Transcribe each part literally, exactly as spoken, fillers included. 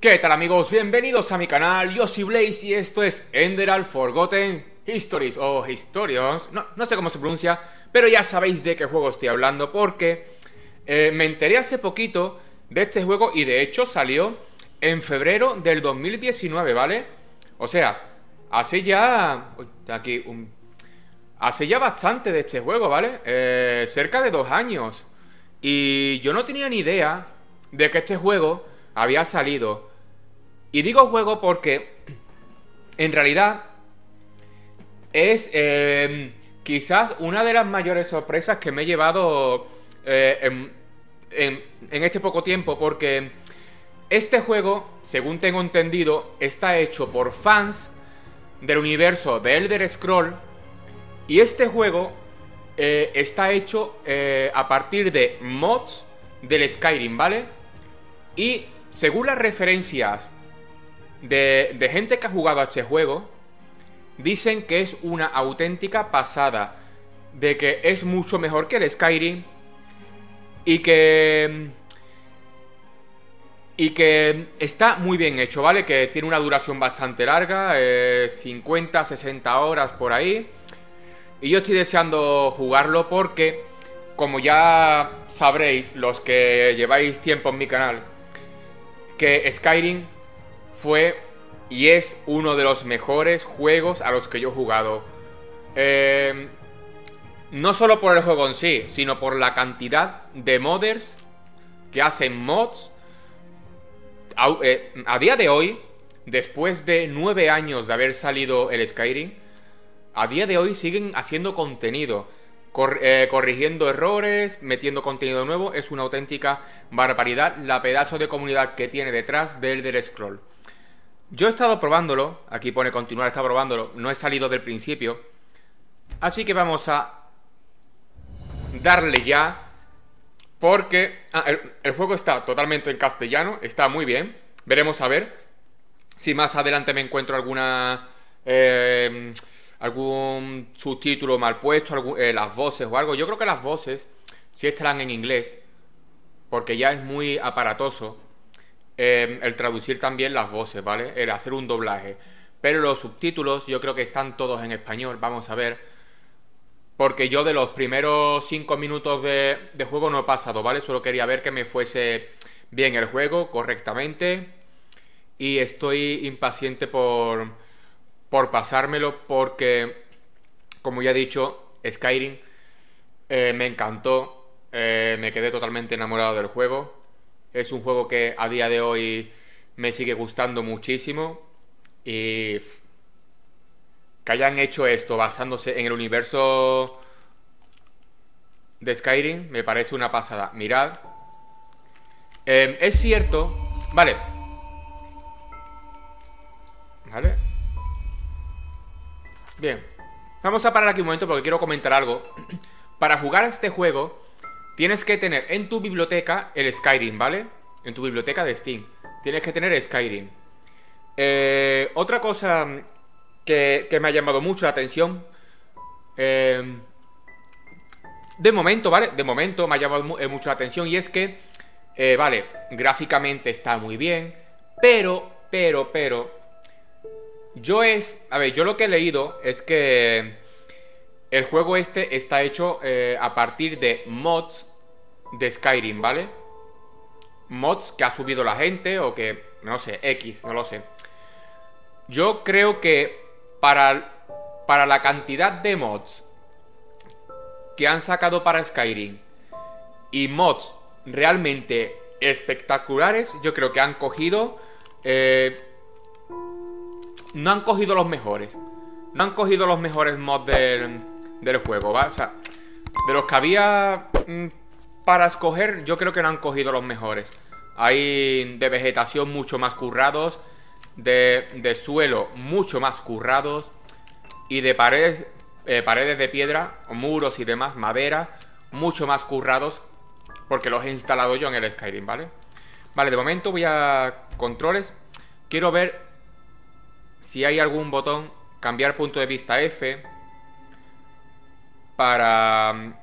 ¿Qué tal, amigos? Bienvenidos a mi canal, yo soy Blaze y esto es Enderal Forgotten Histories o Historians, no, no sé cómo se pronuncia, pero ya sabéis de qué juego estoy hablando porque eh, me enteré hace poquito de este juego y de hecho salió en febrero del dos mil diecinueve, ¿vale? O sea, hace ya... Uy, aquí un... Hace ya bastante de este juego, ¿vale? Eh, cerca de dos años. Y yo no tenía ni idea de que este juego había salido. Y digo juego porque en realidad es eh, quizás una de las mayores sorpresas que me he llevado eh, en, en, en este poco tiempo. Porque este juego, según tengo entendido, está hecho por fans del universo de Elder Scrolls. Y este juego eh, está hecho eh, a partir de mods del Skyrim, ¿vale? Y según las referencias de, de gente que ha jugado a este juego, dicen que es una auténtica pasada, de que es mucho mejor que el Skyrim y que... Y que está muy bien hecho, ¿vale? Que tiene una duración bastante larga, eh, cincuenta, sesenta horas por ahí. Y yo estoy deseando jugarlo porque, como ya sabréis, los que lleváis tiempo en mi canal, que Skyrim fue y es uno de los mejores juegos a los que yo he jugado. Eh, no solo por el juego en sí, sino por la cantidad de modders que hacen mods. A, eh, a día de hoy, después de nueve años de haber salido el Skyrim, a día de hoy siguen haciendo contenido, cor eh, corrigiendo errores, metiendo contenido nuevo. Es una auténtica barbaridad la pedazo de comunidad que tiene detrás de Elder Scrolls. Yo he estado probándolo, aquí pone continuar, está probándolo, no he salido del principio. Así que vamos a darle ya, porque ah, el, el juego está totalmente en castellano, está muy bien. Veremos a ver si más adelante me encuentro alguna... Eh, algún subtítulo mal puesto, algún, eh, las voces o algo. Yo creo que las voces sí estarán en inglés, porque ya es muy aparatoso eh, el traducir también las voces, ¿vale? El hacer un doblaje. Pero los subtítulos yo creo que están todos en español. Vamos a ver, porque yo de los primeros cinco minutos de, de juego no he pasado, ¿vale? Solo quería ver que me fuese bien el juego, correctamente. Y estoy impaciente por... por pasármelo porque, como ya he dicho, Skyrim eh, me encantó, eh, me quedé totalmente enamorado del juego. Es un juego que a día de hoy me sigue gustando muchísimo y que hayan hecho esto basándose en el universo de Skyrim me parece una pasada. Mirad, eh, es cierto, vale, vale. Bien, vamos a parar aquí un momento porque quiero comentar algo. Para jugar a este juego tienes que tener en tu biblioteca el Skyrim, ¿vale? En tu biblioteca de Steam tienes que tener Skyrim. eh, Otra cosa que, que me ha llamado mucho la atención, eh, de momento, ¿vale? De momento me ha llamado mu eh, mucho la atención. Y es que, eh, vale, gráficamente está muy bien, pero, pero, pero Yo es... A ver, yo lo que he leído es que el juego este está hecho eh, a partir de mods de Skyrim, ¿vale? Mods que ha subido la gente o que... no sé, X, no lo sé. Yo creo que para, para la cantidad de mods que han sacado para Skyrim y mods realmente espectaculares, yo creo que han cogido... Eh, no han cogido los mejores. No han cogido los mejores mods del, del juego, ¿vale? O sea, de los que había mmm, para escoger, yo creo que no han cogido los mejores. Hay de vegetación mucho más currados, de, de suelo mucho más currados, y de paredes, eh, paredes de piedra, muros y demás, madera, mucho más currados, porque los he instalado yo en el Skyrim, ¿vale? Vale, de momento voy a controles. Quiero ver si hay algún botón, cambiar punto de vista F, para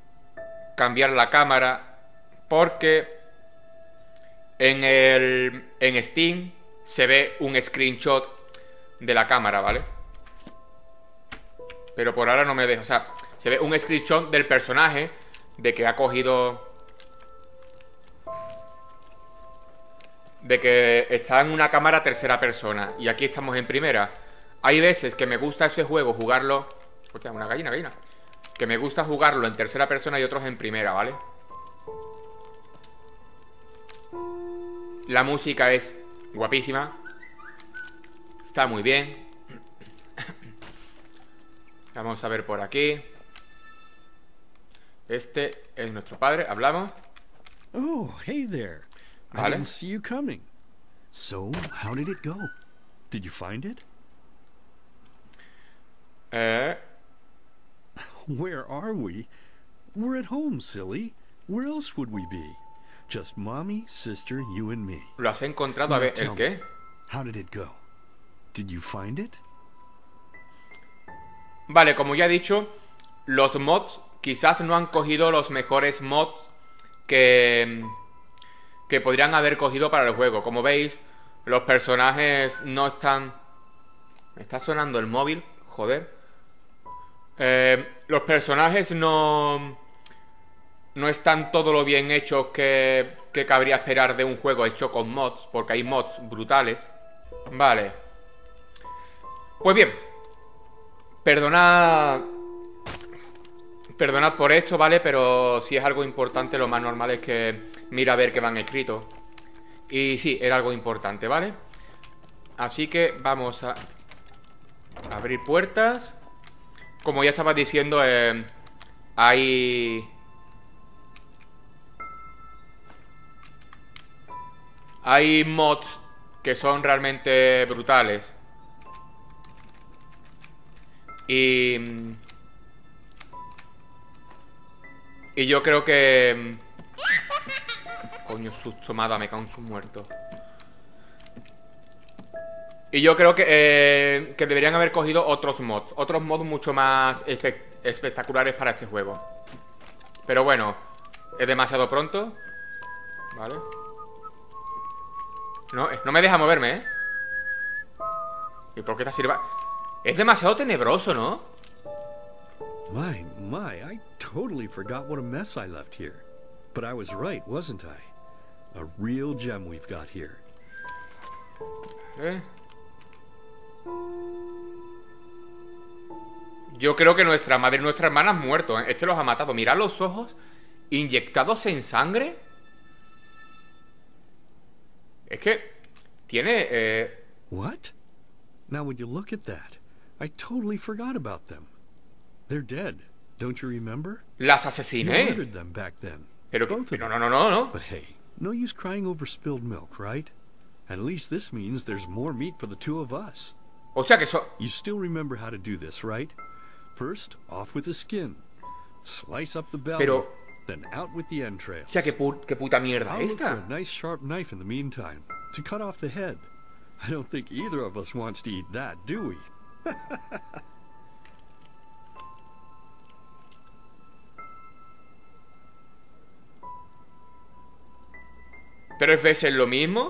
cambiar la cámara, porque en el en Steam se ve un screenshot de la cámara, ¿vale? Pero por ahora no me deja. O sea, se ve un screenshot del personaje de que ha cogido... De que está en una cámara tercera persona. Y aquí estamos en primera. Hay veces que me gusta ese juego jugarlo... Hostia, una gallina, gallina. Que me gusta jugarlo en tercera persona y otros en primera, ¿vale? La música es guapísima. Está muy bien. Vamos a ver por aquí. Este es nuestro padre, hablamos. Oh, hey there. I Vale. didn't see you coming. So, how did it go? Did you find it? Eh, Where are we? We're at home, silly. Where else would we be? Just mommy, sister, you and me. ¿Lo has encontrado? A ver, ¿el qué? How did it go? Did you find it? Vale, como ya he dicho, los mods quizás no han cogido los mejores mods que, que podrían haber cogido para el juego. Como veis, los personajes no están... ¿Me está sonando el móvil? Joder. Eh, los personajes no... No están todo lo bien hechos que, que cabría esperar de un juego hecho con mods, porque hay mods brutales. Vale. Pues bien. Perdonad... Perdonad por esto, ¿vale? Pero si es algo importante, lo más normal es que mira a ver qué van escrito. Y sí, era algo importante, ¿vale? Así que vamos a abrir puertas. Como ya estaba diciendo, eh, hay... Hay mods que son realmente brutales. Y... Y yo creo que... Coño, susto me ha dado, me cago en su muerto. Y yo creo que, eh, que deberían haber cogido otros mods. Otros mods mucho más espe espectaculares para este juego. Pero bueno, es demasiado pronto. Vale. No, no me deja moverme, ¿eh? ¿Y por qué esta sirva? Es demasiado tenebroso, ¿no? My, my, I totally forgot what a mess I left here. But I was right, wasn't I? A real gem we've got here. ¿Eh? Yo creo que nuestra madre y nuestra hermana han muerto, ¿eh? Este los ha matado. Mirad los ojos inyectados en sangre. Es que tiene... Eh... What? Now would you look at that? I totally forgot about them. They're dead, don't you remember? Las You asesiné. murdered them back then. Pero que... Both of No, them. no, no, no, no. But hey, no use crying over spilled milk, right? At least this means there's more meat for the two of us. O sea que eso... You still remember how to do this, right? First, off with the skin. Slice up the belly. Pero... Then out with the O entrails. sea, qué, pu qué puta mierda I'll look for esta. a nice sharp knife in the meantime to cut off the head. I don't think either of us wants to eat that, do we? ¿Tres veces lo mismo?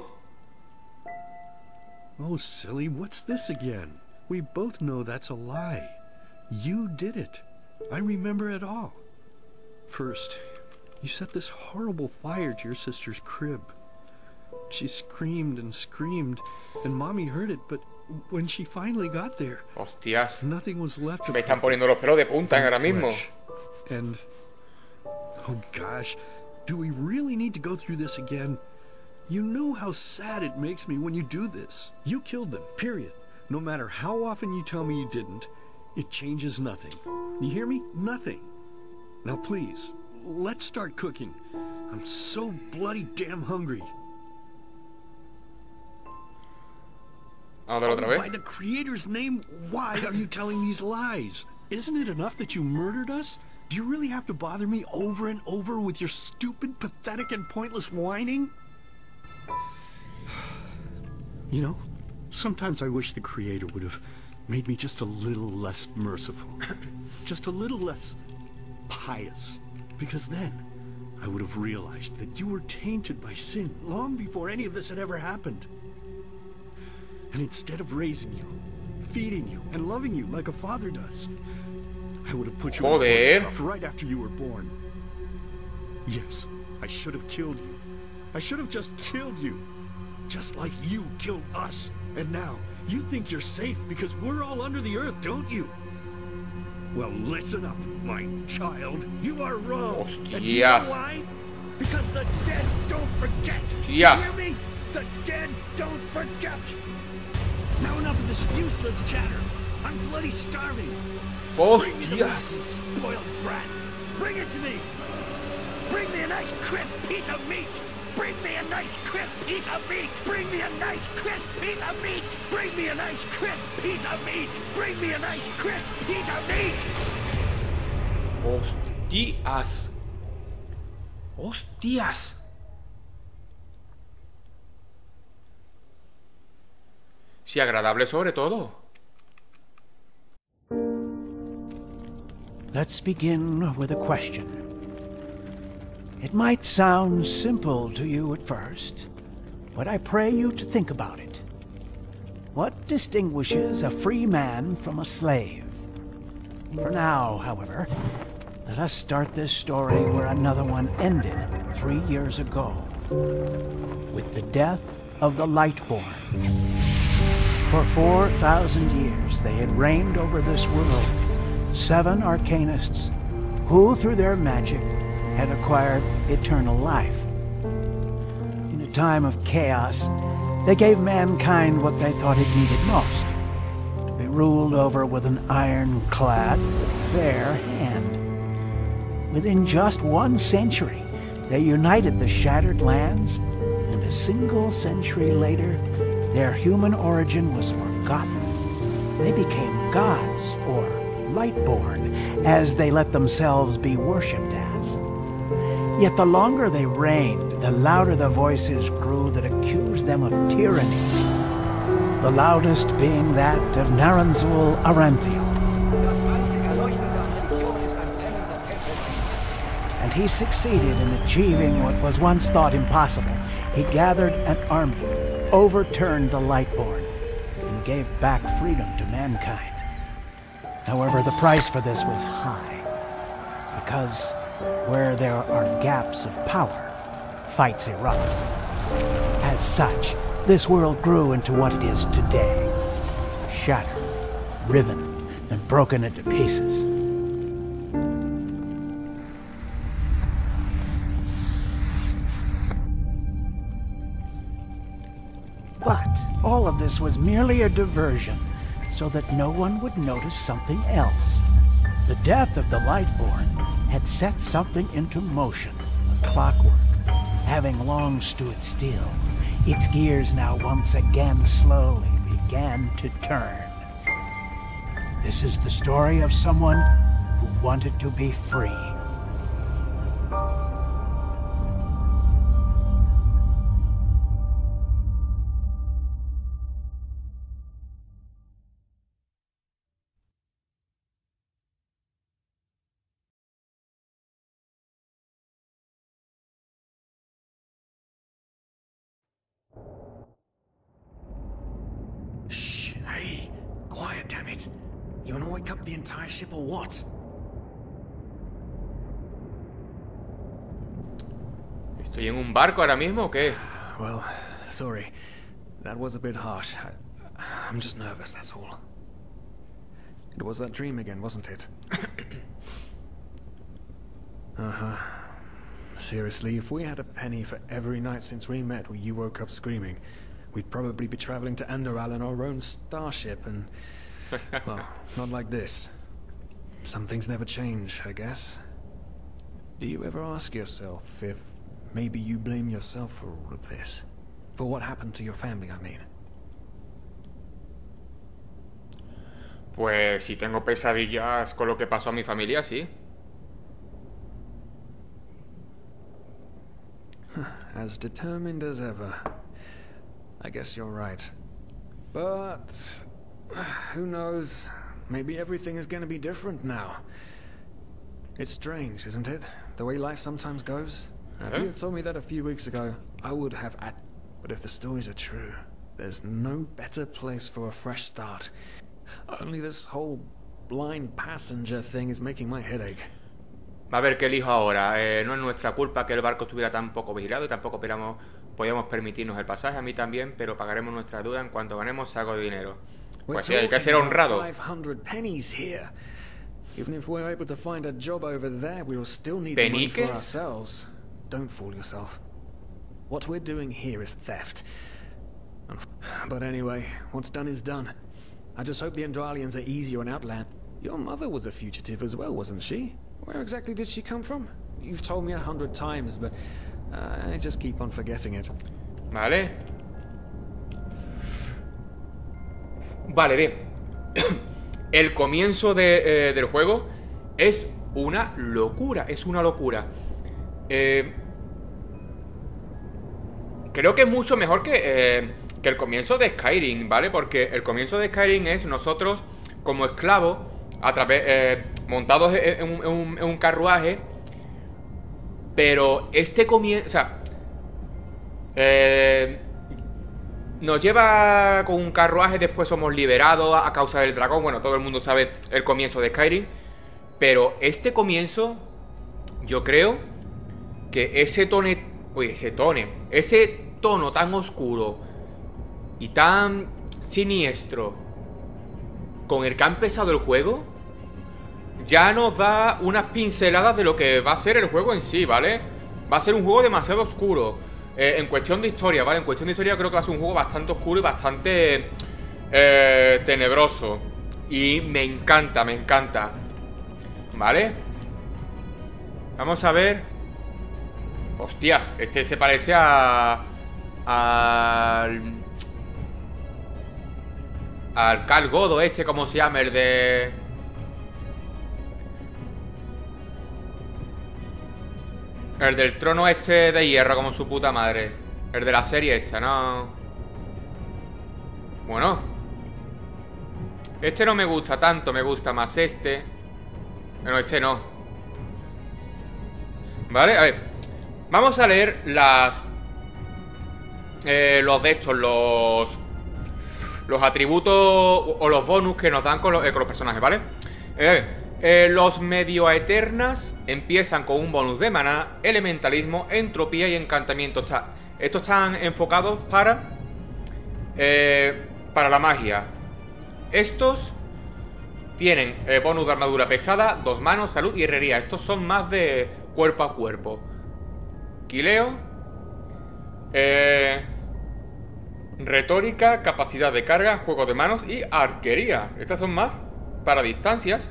Oh, silly, what's this again? We both know that's a lie. You did it. I remember it all. First, you set this horrible fire to your sister's crib. She screamed and screamed, and Mommy heard it, but when she finally got there, Hostias. nothing was left Se of me están her poniendo los pelos de punta but ahora mismo. flesh. And, oh gosh, do we really need to go through this again? You know how sad it makes me when you do this. You killed them, period. No matter how often you tell me you didn't, it changes nothing. You hear me? Nothing. Now please, let's start cooking. I'm so bloody damn hungry. Vamos a darlo otra By vez. the Creator's name, why are you telling these lies? Isn't it enough that you murdered us? Do you really have to bother me over and over with your stupid, pathetic, and pointless whining? You know, sometimes I wish the Creator would have made me just a little less merciful. Just a little less pious. Because then, I would have realized that you were tainted by sin long before any of this had ever happened. And instead of raising you, feeding you, and loving you like a father does, I would have put you Joder. in a force trough right after you were born. Yes, I should have killed you. I should have just killed you. Just like you killed us. And now, you think you're safe because we're all under the earth, don't you? Well, listen up, my child. You are wrong. Hostias. And do you know why? Because the dead don't forget. Yes. You hear me? The dead don't forget. Now enough of this useless chatter. I'm bloody starving. Bring me the Hostias. you spoiled brat. Bring it to me. Bring me a nice crisp piece of meat. Bring me a nice crisp piece of meat. Bring me a nice crisp piece of meat. Bring me a nice crisp piece of meat. Bring me a nice crisp piece of meat. Hostias. Hostias. Sí, agradable sobre todo. Let's begin with a question. It might sound simple to you at first, but I pray you to think about it. What distinguishes a free man from a slave? For now, however, let us start this story where another one ended three years ago, with the death of the Lightborn. For four thousand years they had reigned over this world, seven arcanists, who through their magic had acquired eternal life. In a time of chaos, they gave mankind what they thought it needed most, to be ruled over with an ironclad but fair hand. Within just one century, they united the shattered lands, and a single century later, their human origin was forgotten. They became gods, or Lightborn, as they let themselves be worshipped as. Yet the longer they reigned, the louder the voices grew that accused them of tyranny. The loudest being that of Naranzul Aranthio. And he succeeded in achieving what was once thought impossible. He gathered an army, overturned the Lightborn, and gave back freedom to mankind. However, the price for this was high, because where there are gaps of power, fights erupt. As such, this world grew into what it is today, shattered, riven, and broken into pieces. But all of this was merely a diversion, so that no one would notice something else. The death of the Lightborn had set something into motion, clockwork, having long stood still. Its gears now once again slowly began to turn. This is the story of someone who wanted to be free. Shh, hey, quiet, damn it. You wanna wake up the entire ship or what? ¿Estoy en un barco ahora mismo o qué? Well, sorry. That was a bit harsh. I, I'm just nervous, that's all. It was that dream again, wasn't it? Uh-huh. Seriously, if we had a penny for every night since we met where you woke up screaming, we'd probably be traveling to Enderal in our own starship and... well, not like this. Some things never change, I guess. Do you ever ask yourself if maybe you blame yourself for all of this? For what happened to your family, I mean? Pues si tengo pesadillas con lo que pasó a mi familia, sí. As determined as ever. I guess you're right. But... who knows? Maybe everything is going to be different now. It's strange, isn't it? the way life sometimes goes. Now, if Huh? you had told me that a few weeks ago, I would have at. But if the stories are true, there's no better place for a fresh start. Only this whole blind passenger thing is making my head ache. A ver, ¿qué elijo ahora? Eh, no es nuestra culpa que el barco estuviera tan poco vigilado y tampoco podíamos, podíamos permitirnos el pasaje, a mí también, pero pagaremos nuestra deuda en cuanto ganemos algo de dinero. Pues sí, hay que ser honrado. five hundred pennies here. Even if we're able to find a job over there, we will still need the money for ¿Peniques? ourselves. Don't fool yourself. What we're doing here is theft. But anyway, what's done is done. I just hope the Andralians are easier on Outland. Your mother was a fugitive as well, wasn't she? Where exactly did she come from? You've told me a hundred times, but uh, I just keep on forgetting it. Vale. Vale, bien. El comienzo de, eh, del juego es una locura. Es una locura. Eh, creo que es mucho mejor que, eh, que el comienzo de Skyrim, ¿vale? Porque el comienzo de Skyrim es nosotros como esclavos a través, eh, montados en un, en, un, en un carruaje. Pero este comienzo, o sea, eh, nos lleva con un carruaje, después somos liberados a causa del dragón. Bueno, todo el mundo sabe el comienzo de Skyrim. Pero este comienzo, yo creo que ese tone, oye, ese tone, ese tono tan oscuro y tan siniestro con el que ha empezado el juego, ya nos da unas pinceladas de lo que va a ser el juego en sí, ¿vale? Va a ser un juego demasiado oscuro. Eh, en cuestión de historia, ¿vale? En cuestión de historia creo que va a ser un juego bastante oscuro y bastante eh, tenebroso. Y me encanta, me encanta. ¿Vale? Vamos a ver. Hostias, este se parece a... Al... Al Khal Godo este, ¿cómo se llama? El de... El del trono este de hierro, como su puta madre. El de la serie esta, ¿no? Bueno. Este no me gusta tanto, me gusta más este. Bueno, este no. Vale, a ver. Vamos a leer las... Eh, los de estos, los... Los atributos o los bonus que nos dan con los, eh, con los personajes, ¿vale? Eh, eh, los medio eternas empiezan con un bonus de maná, elementalismo, entropía y encantamiento. Está, estos están enfocados para eh, para la magia. Estos tienen eh, bonus de armadura pesada, dos manos, salud y herrería. Estos son más de cuerpo a cuerpo. Quileo, eh, retórica, capacidad de carga, juego de manos y arquería. Estas son más para distancias.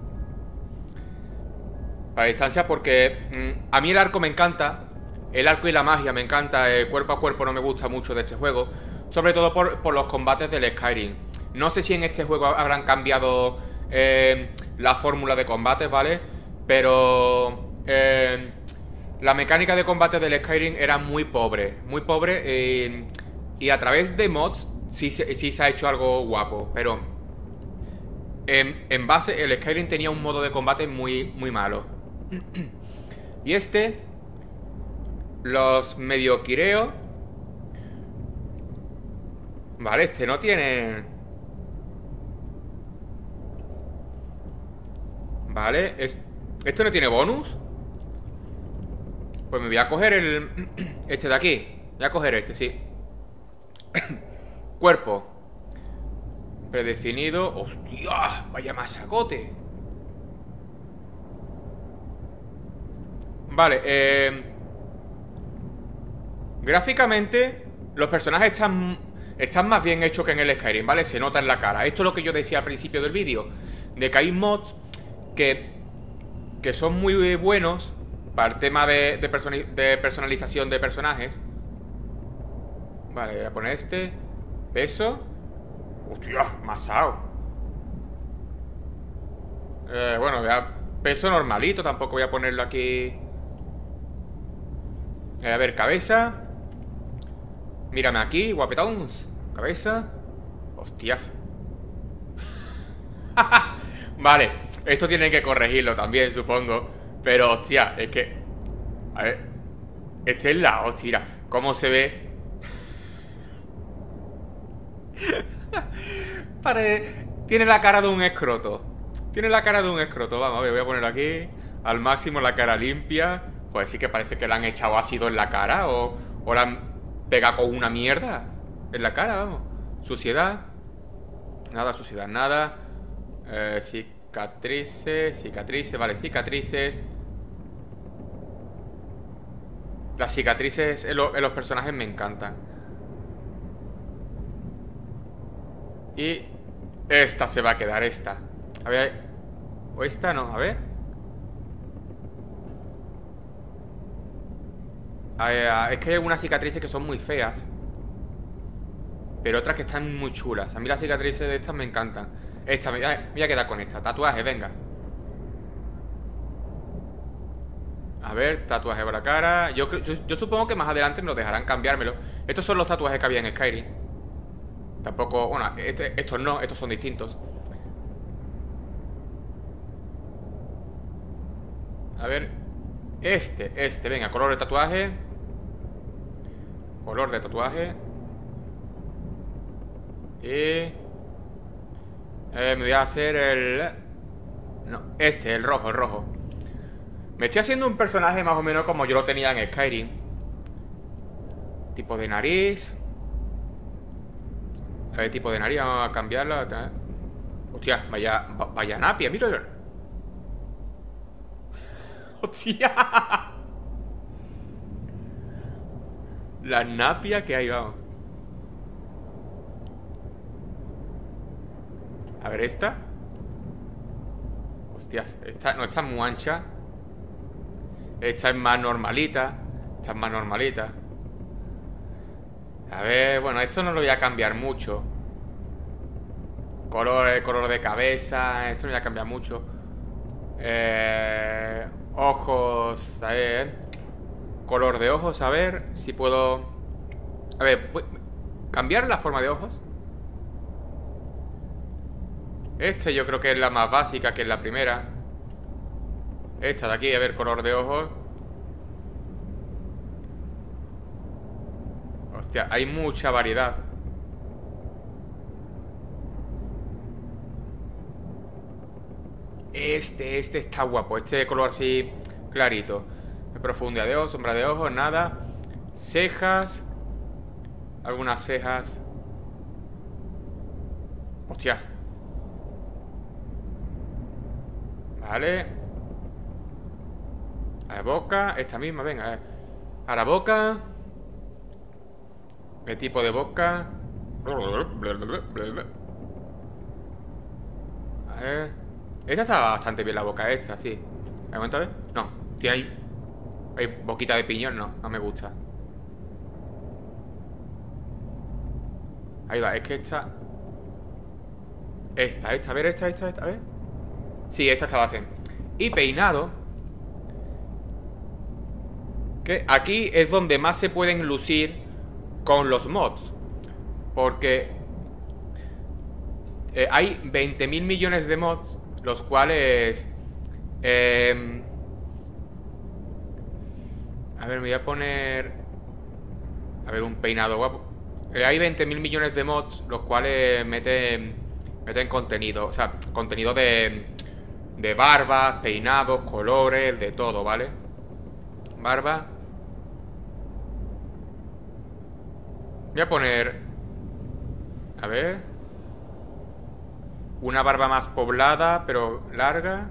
Para distancias porque mmm, a mí el arco me encanta. El arco y la magia me encanta. El cuerpo a cuerpo no me gusta mucho de este juego. Sobre todo por, por los combates del Skyrim. No sé si en este juego habrán cambiado eh, la fórmula de combates, ¿vale? Pero eh, la mecánica de combate del Skyrim era muy pobre. Muy pobre eh, y a través de mods sí, sí se ha hecho algo guapo. Pero en, en base el Skyrim tenía un modo de combate muy, muy malo. Y este, los medio quireo. Vale, este no tiene. Vale, es... ¿Este no tiene bonus? Pues me voy a coger el... Este de aquí. Voy a coger este, sí. Cuerpo predefinido. ¡Hostia! Vaya masacote. Vale, eh... gráficamente los personajes están, están más bien hechos que en el Skyrim, ¿vale? Se nota en la cara. Esto es lo que yo decía al principio del vídeo, de que hay mods que, que son muy buenos para el tema de, de, personi de personalización de personajes. Vale, voy a poner este. Peso. Hostia, masao. Eh, bueno, voy a... Peso normalito, tampoco voy a ponerlo aquí. A ver, cabeza. Mírame aquí, guapetons. Cabeza. Hostias. Vale, esto tienen que corregirlo también, supongo. Pero, hostia, es que... A ver... Este es la hostia, mira, cómo se ve. Pare... Tiene la cara de un escroto. Tiene la cara de un escroto. Vamos a ver, voy a ponerlo aquí. Al máximo la cara limpia. Pues sí que parece que le han echado ácido en la cara. O, o le han pegado con una mierda en la cara, vamos. Suciedad. Nada, suciedad, nada. Eh, cicatrices, cicatrices, vale, cicatrices. Las cicatrices en, lo, en los personajes me encantan. Y esta se va a quedar, esta. A ver, o esta no, a ver. A ver, es que hay algunas cicatrices que son muy feas, pero otras que están muy chulas. A mí las cicatrices de estas me encantan. Esta, me, me voy a quedar con esta. Tatuaje, venga. A ver, tatuaje por la cara. Yo, yo, yo supongo que más adelante me lo dejarán cambiármelo. Estos son los tatuajes que había en Skyrim. Tampoco, bueno, este, estos no, estos son distintos. A ver. Este, este, venga, color de tatuaje. Color de tatuaje. Y... Eh, me voy a hacer el... No, ese, el rojo, el rojo. Me estoy haciendo un personaje más o menos como yo lo tenía en Skyrim. Tipo de nariz. A ver, tipo de nariz, vamos a cambiarla. Hostia, vaya, vaya napia, mira. Hostia. La napia que hay, vamos. A ver, esta. Hostias, esta no, esta es muy ancha. Esta es más normalita. Esta es más normalita. A ver, bueno, esto no lo voy a cambiar mucho. Color, color de cabeza. Esto no voy a cambiar mucho. Eh, ojos, a ver. Color de ojos, a ver si puedo. A ver, cambiar la forma de ojos. Este yo creo que es la más básica, que es la primera. Esta de aquí, a ver, color de ojos. Hostia, hay mucha variedad. Este, este está guapo. Este de color así clarito. Profundidad de ojos, sombra de ojos, nada. Cejas. Algunas cejas. Hostia. Vale. A la boca, esta misma, venga. A la boca. ¿Qué tipo de boca? A ver. Esta está bastante bien, la boca esta, sí. ¿Me momento a ver? No, tiene ahí. Hay boquita de piñón, no, no me gusta. Ahí va, es que esta. Esta, esta, a ver, esta, esta, esta, a ver. Sí, esta estaba bien. Y peinado. Que aquí es donde más se pueden lucir con los mods. Porque eh, hay veinte mil millones de mods, los cuales eh, a ver, me voy a poner. A ver, un peinado guapo. eh, Hay veinte mil millones de mods, los cuales meten Meten contenido, o sea, contenido de De barbas, peinados, colores, de todo, ¿vale? Barba. Voy a poner, a ver, una barba más poblada, pero larga.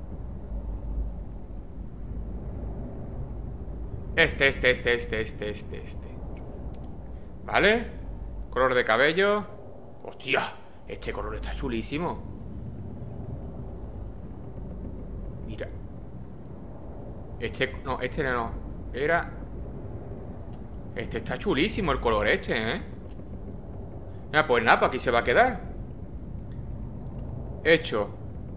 Este, este, este, este, este, este, este. ¿Vale? Color de cabello. ¡Hostia! Este color está chulísimo. Mira. Este, no, este no. Era... Este está chulísimo el color este, ¿eh? Mira, pues nada, pues aquí se va a quedar. Hecho.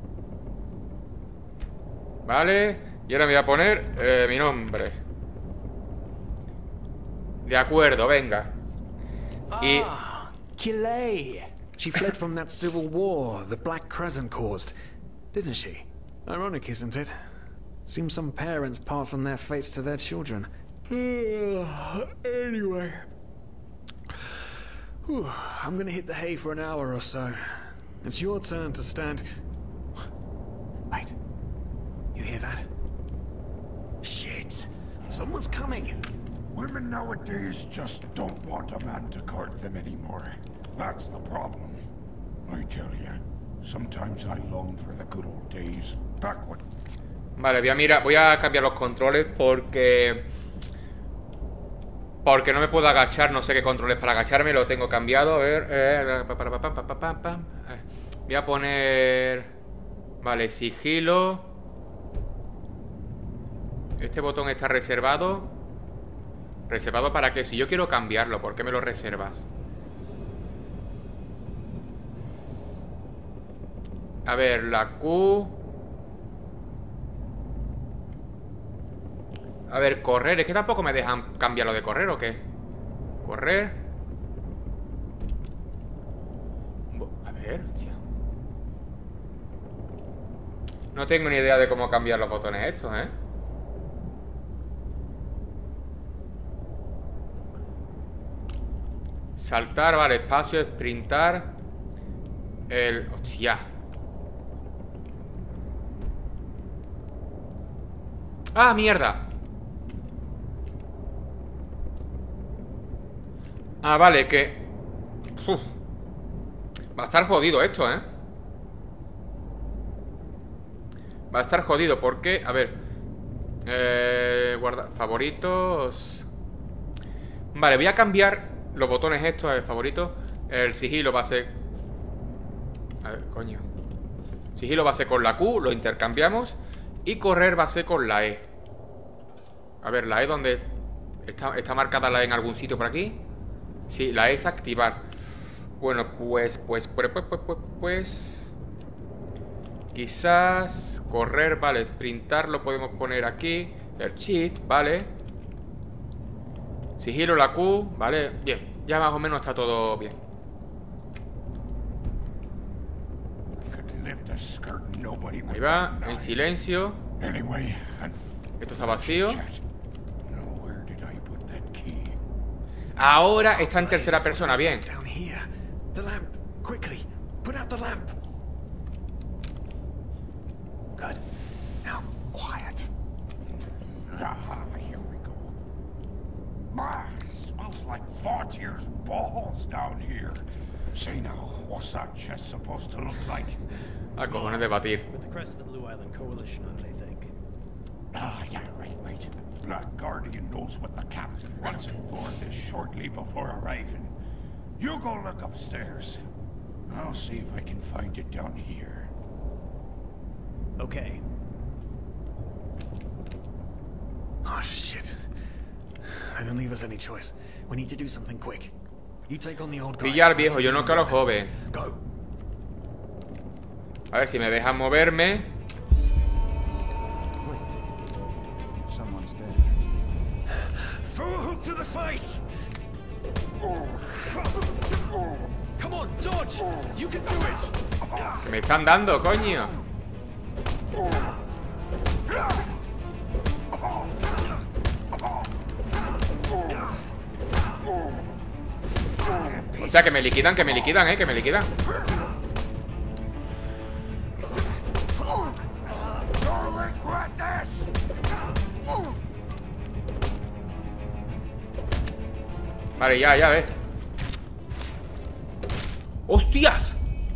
Vale. Y ahora me voy a poner eh, mi nombre. De acuerdo, venga. Y... Ah, Kilei. She fled from that civil war the Black Crescent caused, didn't she? Ironic, isn't it? Seems some parents pass on their fates to their children. Anyway. Whew, I'm gonna hit the hay for an hour or so. It's your turn to stand... Wait. You hear that? Shit! Someone's coming! Women nowadays just don't want a man to court them anymore. That's the problem. I tell you, sometimes I long for the good old days. Back when... Vale, voy a mirar, voy a cambiar los controles porque... Porque no me puedo agachar, no sé qué controles para agacharme, lo tengo cambiado. A ver, eh, pa, pa, pa, pa, pa, pa, pa. Voy a poner... Vale, sigilo. Este botón está reservado. ¿Reservado para qué? Si yo quiero cambiarlo, ¿por qué me lo reservas? A ver, la Q. A ver, correr. Es que tampoco me dejan cambiarlo de correr, ¿o qué? Correr. A ver, hostia. No tengo ni idea de cómo cambiar los botones estos, ¿eh? Saltar, vale, espacio, sprintar. El... Hostia. ¡Ah, mierda! Ah, vale, que... Uf. Va a estar jodido esto, ¿eh? Va a estar jodido, porque... A ver... Eh... Guarda... Favoritos... Vale, voy a cambiar los botones estos, el favorito. El sigilo va a ser... A ver, coño. Sigilo va a ser con la Q, lo intercambiamos. Y correr va a ser con la E. A ver, la E, ¿dónde? ¿Está, está marcada la E en algún sitio por aquí? Sí, la E es activar. Bueno, pues, pues, pues, pues, pues, pues, pues... Quizás... Correr, vale, sprintar lo podemos poner aquí. El shift, vale. Sigilo, la Q, vale. Bien, ya más o menos está todo bien. Ahí va, en silencio. Esto está vacío. Ahora está en tercera persona, bien. Good. Now, quiet. Ah, here we go. My, smells like Faughtier's balls down here. Say now, what's that chest supposed to look like? Ah, cojones de batir. With the crest of the Blue Island Coalition on it, I think. Ah, yeah, right, right. Black Guardian knows what the captain wants it for this shortly before arriving. You go look upstairs. I'll see if I can find it down here. Okay. Oh, shit. They don't leave us any choice. We need to do something quick. You take on the old guy. Pillar viejo, yo no que a los joven. Go. A ver si me dejan moverme. Someone's dead. Throw a hook to the face. Come on, dodge. You can do it. Que me están dando, coño. O sea, que me liquidan, que me liquidan, eh, que me liquidan. Vale, ya, ya ves. ¡Hostias!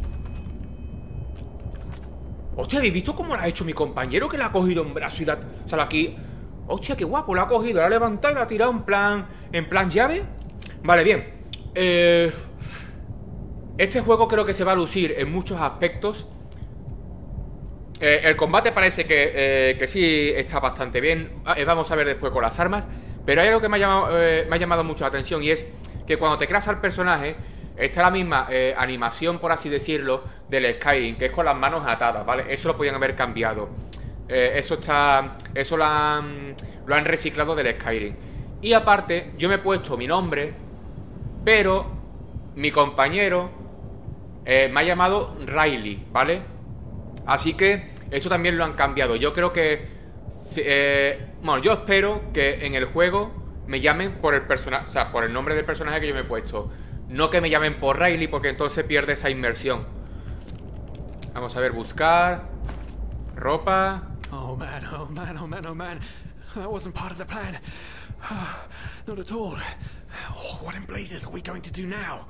Hostia, ¿habéis visto cómo la ha hecho mi compañero? Que la ha cogido en brazo y la... O sea, la aquí... Hostia, qué guapo, la ha cogido, la ha levantado y la ha tirado en plan... En plan llave. Vale, bien. Eh... Este juego creo que se va a lucir en muchos aspectos. Eh, el combate parece que, eh, que sí está bastante bien. Eh, vamos a ver después con las armas. Pero hay algo que me ha llamado, eh, me ha llamado mucho la atención, y es que cuando te creas al personaje está la misma eh, animación, por así decirlo, del Skyrim, que es con las manos atadas, ¿vale? Eso lo podían haber cambiado. Eh, eso está... Eso lo han, lo han reciclado del Skyrim. Y aparte, yo me he puesto mi nombre, pero mi compañero eh, me ha llamado Riley, ¿vale? Así que eso también lo han cambiado. Yo creo que Sí, eh, bueno, yo espero que en el juego me llamen por el personaje, o sea, por el nombre del personaje que yo me he puesto. No que me llamen por Riley, porque entonces pierde esa inmersión. Vamos a ver, buscar. Ropa. Oh man, oh man, oh man, oh man. That wasn't part of the plan. Not at all. Oh, what in blazes are we going to do now?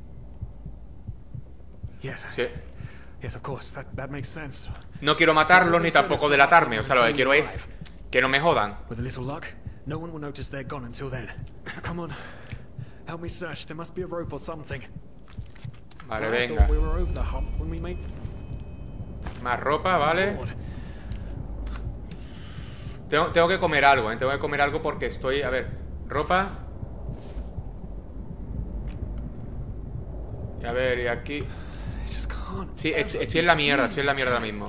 Yes. Sí. Yes, of course. That that makes sense. No quiero matarlos ni tampoco delatarme. O sea, lo que quiero es que no me jodan. With a little luck, no one will notice they're gone until then. Come on. Help me search. There must be a rope or something. Vale, I venga. thought we were over the hump when we made... Más ropa, vale. Lord. Tengo, tengo que comer algo, ¿eh? Tengo que comer algo porque estoy... A ver, ropa. Y a ver, y aquí... I just can't. Sí, est- estoy en la mierda, estoy en la mierda ahora mismo.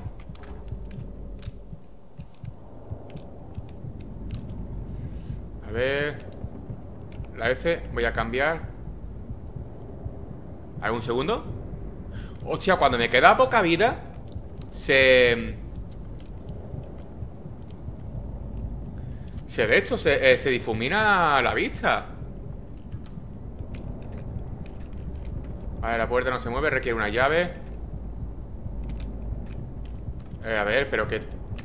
A ver... La F, voy a cambiar. ¿Algún segundo? Hostia, cuando me queda poca vida Se... Se de esto, se, eh, se difumina la vista. Vale, la puerta no se mueve, requiere una llave. eh, A ver, pero que...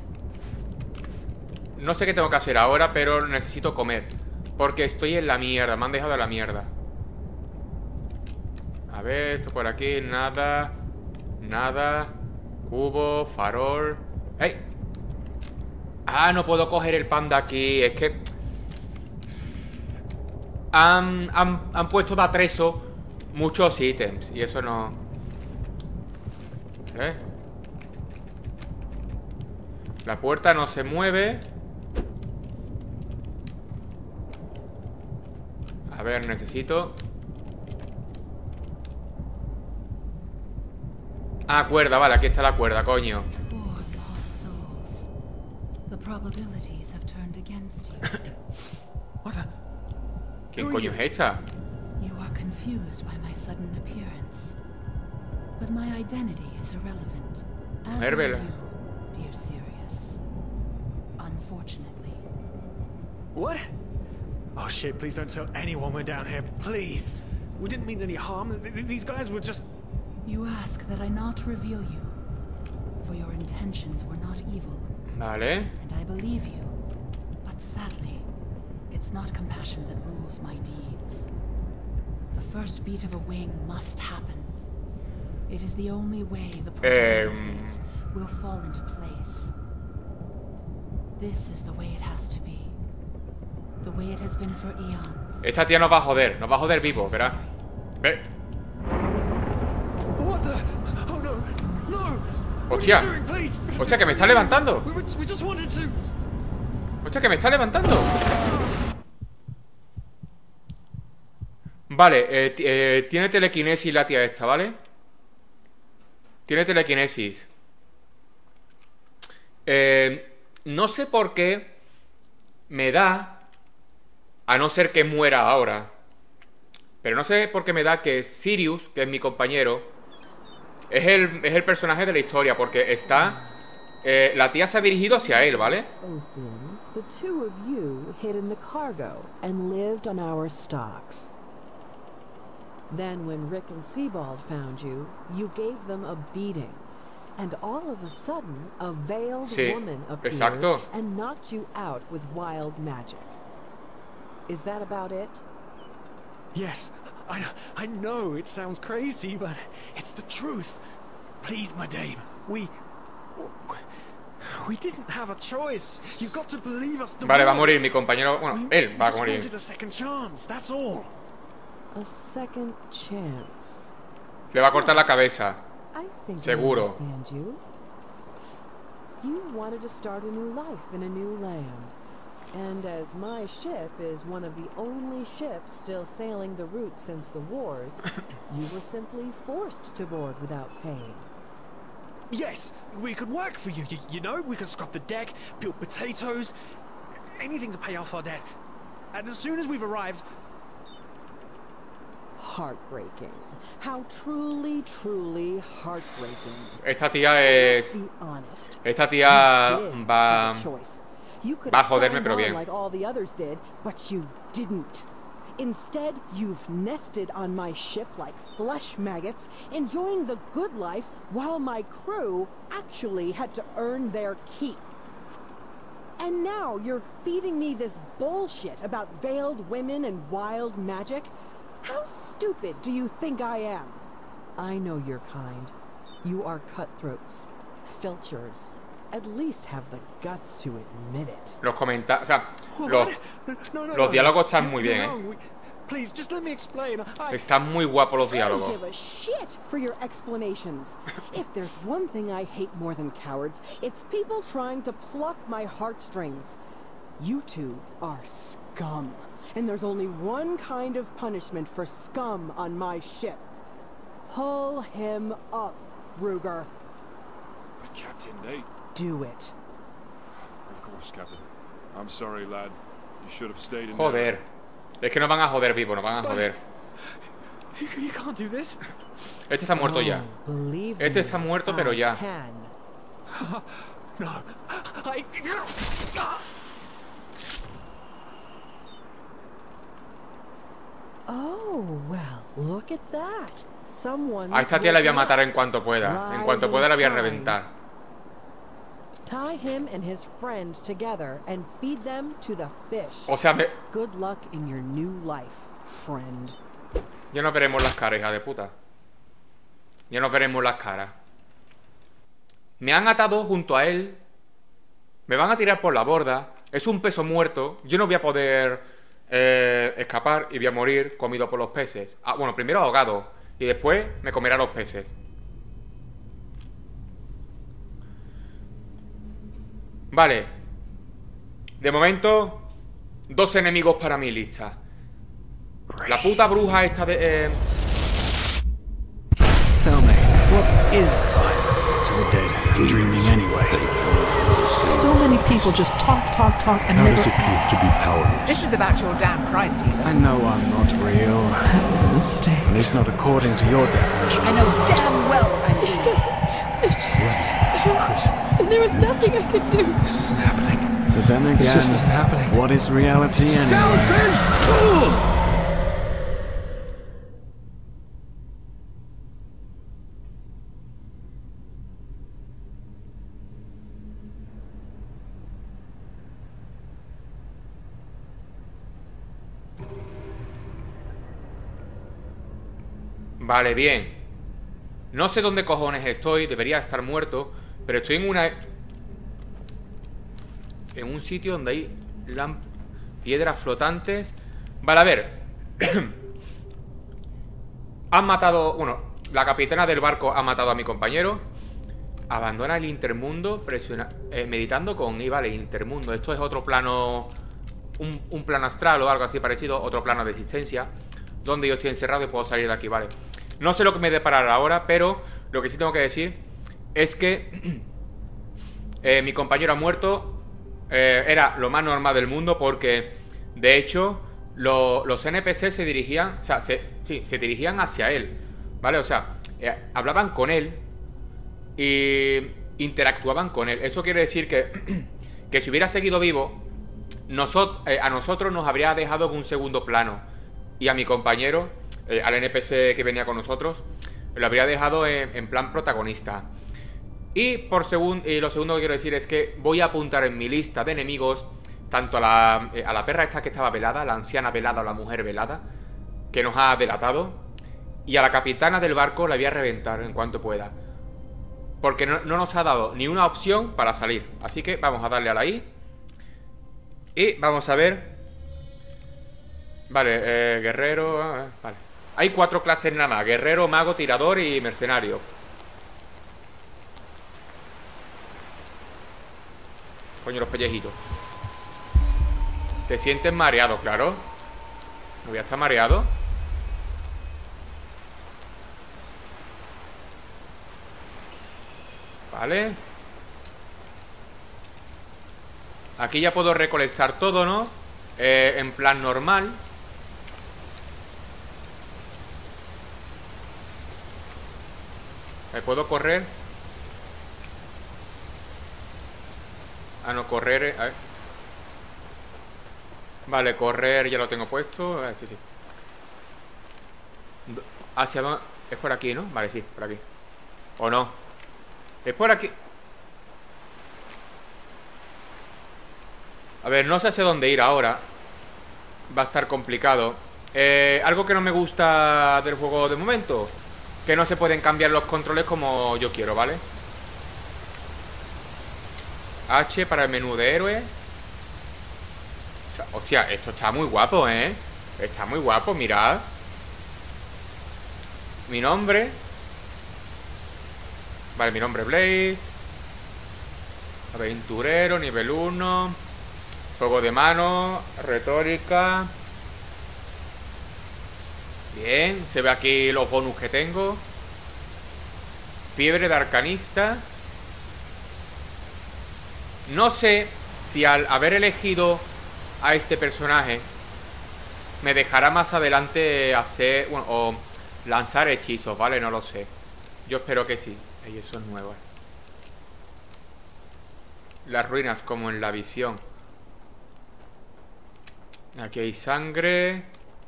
No sé qué tengo que hacer ahora, pero necesito comer porque estoy en la mierda, me han dejado en la mierda. A ver, esto por aquí, nada. Nada. Cubo, farol. ¡Ey! Ah, no puedo coger el pan de aquí. Es que... Han, han, han puesto de atrezo muchos ítems y eso no... ¿Eh? La puerta no se mueve. A ver, necesito... Ah, cuerda, vale, aquí está la cuerda, coño. Poor lost souls. The probabilities have turned against you. What the... ¿Quién coño es esta? You are confused by my sudden appearance. But my identity is irrelevant. As are Herbela. you, dear Sirius. Unfortunately. What? Oh shit, please don't tell anyone we're down here, please. We didn't mean any harm. Th- th- These guys were just... You ask that I not reveal you, for your intentions were not evil, Vale. and I believe you. But sadly, it's not compassion that rules my deeds. The first beat of a wing must happen. It is the only way the probabilities will fall into place. This is the way it has to be. The way it has been for eons. Esta tía nos va a joder, nos va a joder vivo, verá. Ve. What the... Oh no, no! What Hostia. are you doing, please? Hostia, que me está levantando. We, were, we just wanted to... Hostia, que me está levantando. Vale, eh, eh, tiene telequinesis la tía esta, ¿vale? Tiene telequinesis. eh, No sé por qué me da, a no ser que muera ahora, pero no sé por qué me da que Sirius, que es mi compañero, es el, es el personaje de la historia, porque está... Eh, la tía se ha dirigido hacia él, ¿vale? Ostin, the two of you hid in the cargo and lived on our stocks. Then when Rick and Sebald found you, you gave them a beating. And all of a sudden, a veiled Sí, woman appeared exacto. and knocked you out with wild magic. Is that about it? Yes, I, I know it sounds crazy, but it's the truth. Please, my dame, we... We didn't have a choice. You've got to believe us. The Vale, va a world. morir mi compañero. Bueno, We- él we va a just morir. wanted a second chance, that's all. A second chance. Le va a cortar la cabeza. I think Seguro. I understand you. You wanted to start a new life in a new land. And as my ship is one of the only ships still sailing the route since the wars, you were simply forced to board without paying. Yes, we could work for you, you, you know? We could scrub the deck, peel potatoes, anything to pay off our debt. And as soon as we've arrived... Heartbreaking. How truly, truly heartbreaking. Esta tía es... Be honest. Esta tía You did va... have a choice. You could Va a have joderme, signed pero on bien. like all the others did, but you didn't. Instead, you've nested on my ship like flesh maggots, enjoying the good life while my crew actually had to earn their keep. And now you're feeding me this bullshit about veiled women and wild magic? How stupid do you think I am? I know your kind. You are cutthroats, filchers. At least have the guts to admit it. Los comentarios, o sea, los, No, no, los no. diálogos están muy You're bien, wrong. ¿eh? We- Please, just let me explain. I... Están muy guapos los I don't diálogos. give a shit for your explanations. If there's one thing I hate more than cowards, it's people trying to pluck my heartstrings. You two are scum. And there's only one kind of punishment for scum on my ship. Pull him up, Ruger. Captain, they... Do it. Of course, Captain. I'm sorry, lad. You should have stayed in Joder. Es que nos van a joder vivo, nos van a joder. You, you can't do this. Este está muerto ya. Believe Este me, está muerto, pero I ya. can. No. I... Oh, well, look at that. Someone. A esta tía la voy a matar en cuanto pueda. En cuanto pueda la voy a reventar. Tie him and his friend together and feed them to the fish. O sea, me... Good luck in your new life, friend. ya nos veremos las caras, hija de puta. Ya nos veremos las caras. Me han atado junto a él. Me van a tirar por la borda. Es un peso muerto. Yo no voy a poder eh, escapar y voy a morir comido por los peces. Ah, bueno, primero ahogado. Y después me comerá los peces. Vale. De momento, dos enemigos para mi lista. La puta bruja esta de... Eh... Tell me, what is time to the dead dreaming anyway? So many people just talk, talk, talk, and never... appear to be powerless? This is about your damn pride, Tina. I know I'm not real. At least not according to your definition. I know damn well I do. It's just... And there was nothing I could do. This isn't happening. But then again, This just isn't happening. what is reality anyway? Selfish fool! Vale, bien. No sé dónde cojones estoy. Debería estar muerto. Pero estoy en una... En un sitio donde hay lamp... piedras flotantes. Vale, a ver. Han matado... Bueno, la capitana del barco ha matado a mi compañero. Abandona el intermundo presiona... eh, meditando con... Y vale, intermundo. Esto es otro plano... Un, un plano astral o algo así parecido. Otro plano de existencia. Donde yo estoy encerrado y puedo salir de aquí, vale. No sé lo que me deparará ahora, pero lo que sí tengo que decir es que eh, mi compañero ha muerto. eh, Era lo más normal del mundo porque, de hecho, lo, los N P C se dirigían, o sea, se, sí, se dirigían hacia él, ¿vale? O sea, eh, hablaban con él y interactuaban con él. Eso quiere decir que, que si hubiera seguido vivo, nosot eh, a nosotros nos habría dejado en un segundo plano. Y a mi compañero, eh, al N P C que venía con nosotros, lo habría dejado en, en plan protagonista. Y por segun, y lo segundo que quiero decir es que voy a apuntar en mi lista de enemigos tanto a la, eh, a la perra esta que estaba velada, la anciana velada o la mujer velada, que nos ha delatado, y a la capitana del barco la voy a reventar en cuanto pueda. Porque no, no nos ha dado ni una opción para salir. Así que vamos a darle a la I. Y vamos a ver... Vale, eh, guerrero... eh, vale. Hay cuatro clases nada más. Guerrero, mago, tirador y mercenario. Coño, los pellejitos. Te sientes mareado, claro. Me voy a estar mareado. Vale. Aquí ya puedo recolectar todo, ¿no? Eh, en plan normal. ¿Me puedo correr? Ah, no, correr... A ver. Vale, correr ya lo tengo puesto. Eh, sí, sí. ¿Hacia dónde? Es por aquí, ¿no? Vale, sí, por aquí. ¿O no? Es por aquí. A ver, no sé hacia dónde ir ahora. Va a estar complicado. eh, Algo que no me gusta del juego de momento, que no se pueden cambiar los controles como yo quiero, ¿vale? H para el menú de héroe. Hostia, esto está muy guapo, ¿eh? Está muy guapo, mirad. Mi nombre. Vale, mi nombre es Blaze. Aventurero, nivel uno. Juego de mano, retórica. Bien, se ve aquí los bonus que tengo. Fiebre de arcanista. No sé si al haber elegido a este personaje me dejará más adelante hacer, bueno, o lanzar hechizos, ¿vale? No lo sé. Yo espero que sí. Ay, eso es nuevo. Las ruinas como en la visión. Aquí hay sangre.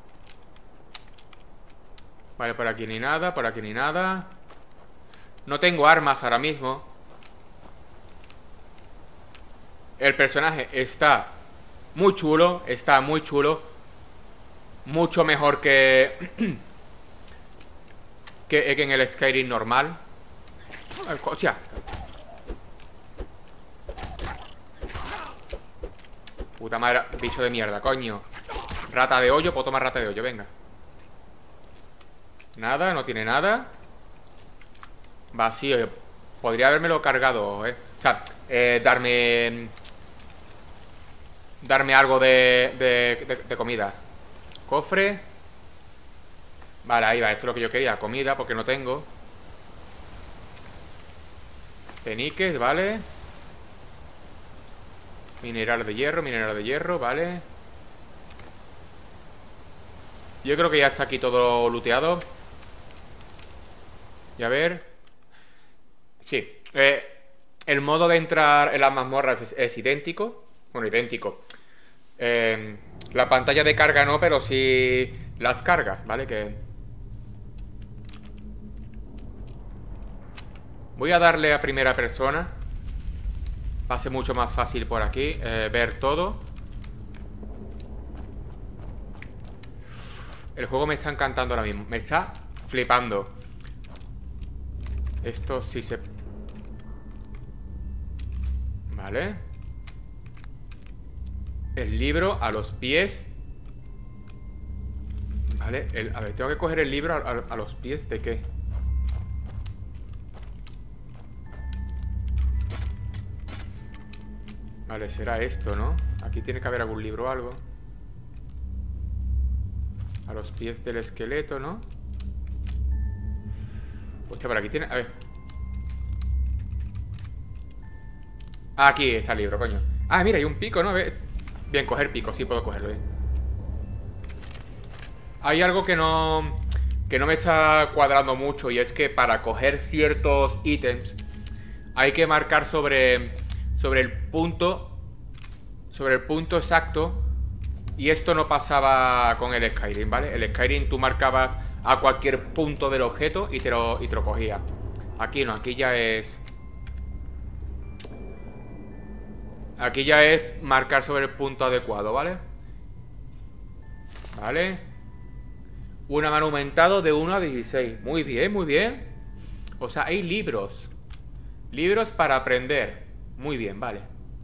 Vale, por aquí ni nada, por aquí ni nada. No tengo armas ahora mismo. El personaje está muy chulo, está muy chulo. Mucho mejor que que, que en el Skyrim normal. Hostia. Puta madre, bicho de mierda, coño. Rata de hoyo, puedo tomar rata de hoyo, venga. Nada, no tiene nada. Vacío. Podría habérmelo cargado, eh. O sea, eh, darme Darme algo de, de, de, de comida. Cofre. Vale, ahí va, esto es lo que yo quería. Comida, porque no tengo. Peniques, vale. Mineral de hierro, mineral de hierro, vale. Yo creo que ya está aquí todo looteado. Y a ver. Sí, eh, el modo de entrar en las mazmorras es, es idéntico. Bueno, idéntico. eh, La pantalla de carga no, pero sí las cargas, ¿vale? Que voy a darle a primera persona. Va a ser mucho más fácil por aquí eh, ver todo. El juego me está encantando ahora mismo. Me está flipando. Esto sí se... Vale. El libro a los pies. Vale, el... a ver, tengo que coger el libro a, a, a los pies de qué. Vale, será esto, ¿no? Aquí tiene que haber algún libro o algo. A los pies del esqueleto, ¿no? Hostia, por aquí tiene... A ver. Aquí está el libro, coño. Ah, mira, hay un pico, ¿no? Bien, coger pico, sí puedo cogerlo, bien. Hay algo que no... que no me está cuadrando mucho. Y es que para coger ciertos ítems hay que marcar sobre... sobre el punto... sobre el punto exacto. Y esto no pasaba con el Skyrim, ¿vale? El Skyrim tú marcabas a cualquier punto del objeto y te lo, y te lo cogía. Aquí no, aquí ya es... Aquí ya es marcar sobre el punto adecuado, ¿vale? Vale. Un mano aumentado de uno a dieciséis. Muy bien, muy bien. O sea, hay libros. Libros para aprender. Muy bien, vale.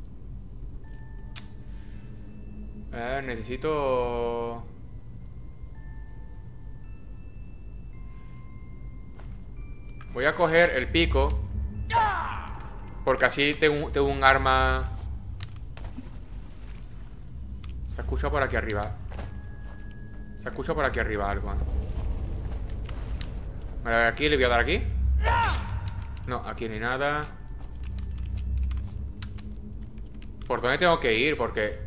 Eh, necesito... Voy a coger el pico. Porque así tengo, tengo un arma... Se escucha por aquí arriba. Se escucha por aquí arriba algo, ¿eh? Vale, aquí le voy a dar aquí. No, aquí ni nada. ¿Por dónde tengo que ir? Porque...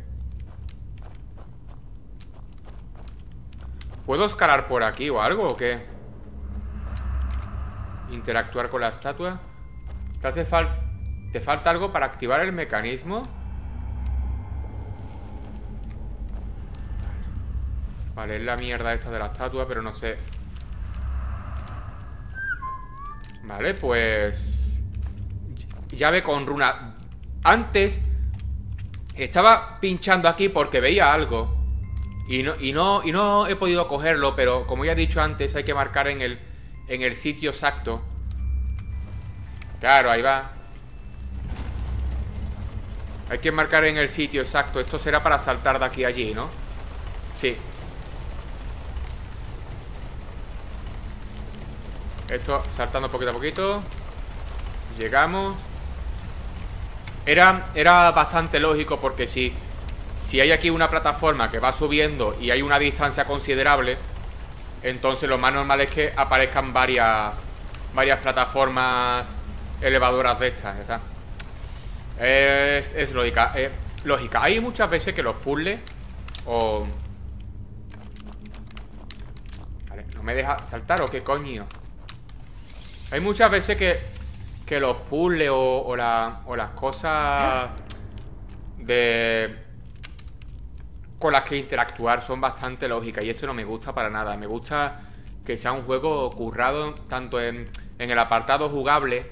¿puedo escalar por aquí o algo o qué? Interactuar con la estatua. ¿Te hace falta... ¿Te falta algo para activar el mecanismo? Vale, es la mierda esta de la estatua, pero no sé. Vale, pues... llave con runa. Antes estaba pinchando aquí porque veía algo y no, y no, y no he podido cogerlo, pero como ya he dicho antes, hay que marcar en el, en el sitio exacto. Claro, ahí va. Hay que marcar en el sitio exacto. Esto será para saltar de aquí a allí, ¿no? Sí. Esto saltando poquito a poquito. Llegamos. Era, era bastante lógico porque si, si hay aquí una plataforma que va subiendo y hay una distancia considerable, entonces lo más normal es que aparezcan varias, varias plataformas elevadoras de estas, ¿sabes? Es, es lógica, es lógica. Hay muchas veces que los puzzles o... Vale, ¿no me deja saltar o qué coño? Hay muchas veces que que los puzzles o, o, la, o las cosas de con las que interactuar son bastante lógicas y eso no me gusta para nada. Me gusta que sea un juego currado tanto en, en el apartado jugable,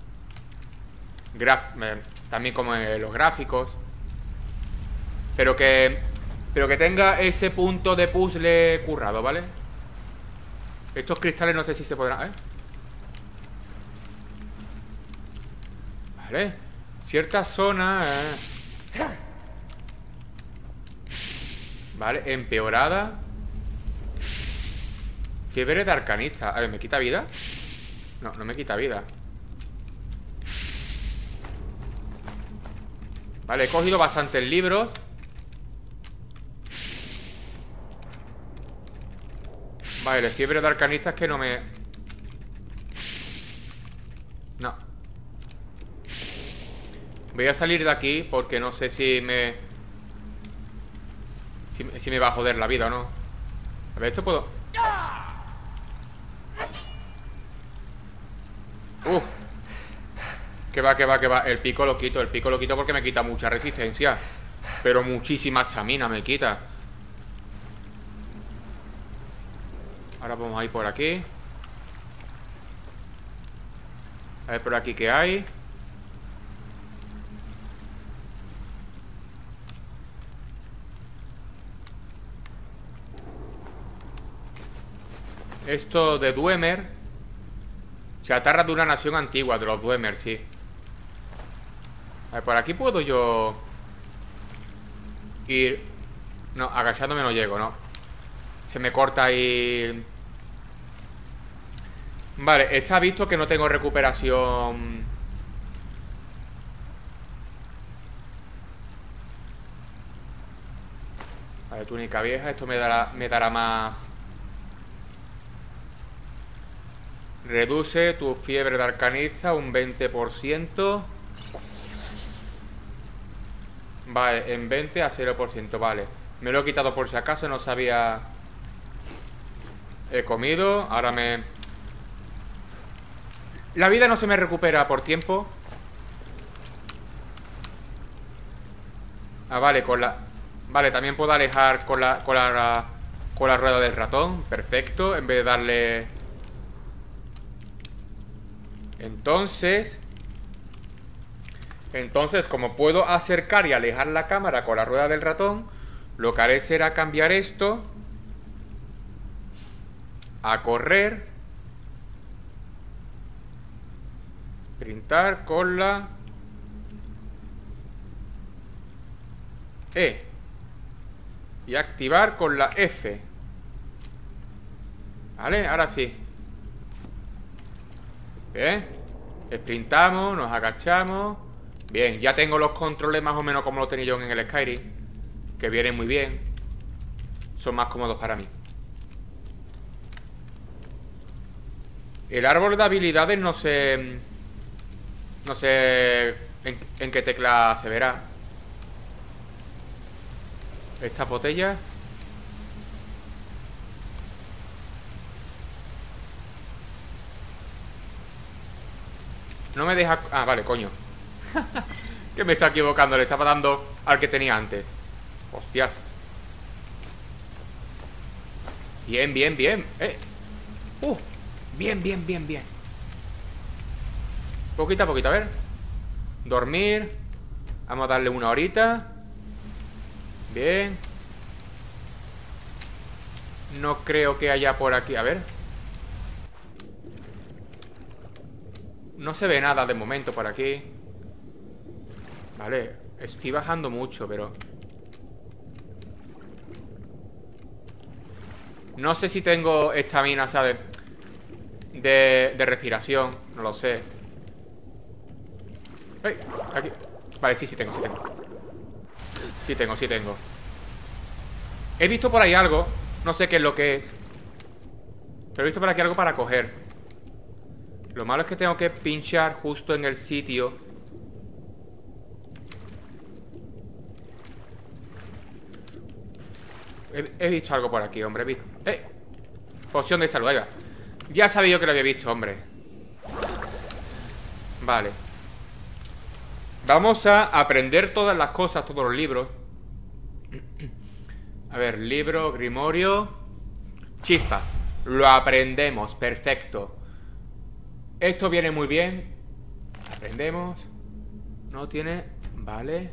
graf, eh, también como en los gráficos, pero que pero que tenga ese punto de puzzle currado, ¿vale? Estos cristales no sé si se podrán... ¿eh? Vale. Cierta zona eh. Vale, empeorada. Fiebre de arcanista. A ver, ¿me quita vida? No, no me quita vida. Vale, he cogido bastantes libros. Vale, fiebre de arcanista es que no me... No. Voy a salir de aquí porque no sé si me... Si, si me va a joder la vida o no. A ver, esto puedo... Uf. Que va, que va, que va. El pico lo quito, el pico lo quito porque me quita mucha resistencia. Pero muchísima estamina me quita. Ahora vamos a ir por aquí. A ver por aquí qué hay. Esto de Dwemer. Chatarra de una nación antigua. De los Dwemer, sí. A ver, por aquí puedo yo ir. No, agachándome no llego, ¿no? Se me corta ahí. Vale, está visto que no tengo recuperación. Vale, túnica vieja. Esto me dará, me dará más. Reduce tu fiebre de arcanista un veinte por ciento. Vale, en veinte a cero por ciento, vale. Me lo he quitado por si acaso, no sabía. He comido, ahora me... La vida no se me recupera por tiempo. Ah, vale, con la... Vale, también puedo alejar con la, con la, con la rueda del ratón. Perfecto, en vez de darle... Entonces... Entonces, como puedo acercar y alejar la cámara con la rueda del ratón, lo que haré será cambiar esto a correr. Printar con la E. Y activar con la F. Vale, ahora sí. Bien. Sprintamos, nos agachamos. Bien, ya tengo los controles más o menos como los tenía yo en el Skyrim, que vienen muy bien. Son más cómodos para mí. El árbol de habilidades no sé... No sé en, en qué tecla se verá. Estas botellas. No me deja... Ah, vale, coño. Que me está equivocando. Le estaba dando al que tenía antes. Hostias. Bien, bien, bien. Eh. Uh, bien, bien, bien, bien. Poquito a poquito, a ver. Dormir. Vamos a darle una horita. Bien. No creo que haya por aquí. A ver. No se ve nada de momento por aquí. Vale. Estoy bajando mucho, pero... No sé si tengo estamina, ¿sabes? De, de respiración. No lo sé. ¡Ey! Aquí. Vale, sí, sí tengo, sí tengo. Sí tengo, sí tengo. He visto por ahí algo. No sé qué es lo que es. Pero he visto por aquí algo para coger. Lo malo es que tengo que pinchar justo en el sitio. He, he visto algo por aquí, hombre. He visto... ¡Eh! Poción de salud, ahí va. Ya sabía yo que lo había visto, hombre. Vale. Vamos a aprender todas las cosas, todos los libros. A ver, libro, grimorio. Chispas. Lo aprendemos, perfecto. Esto viene muy bien. Aprendemos. No tiene... Vale.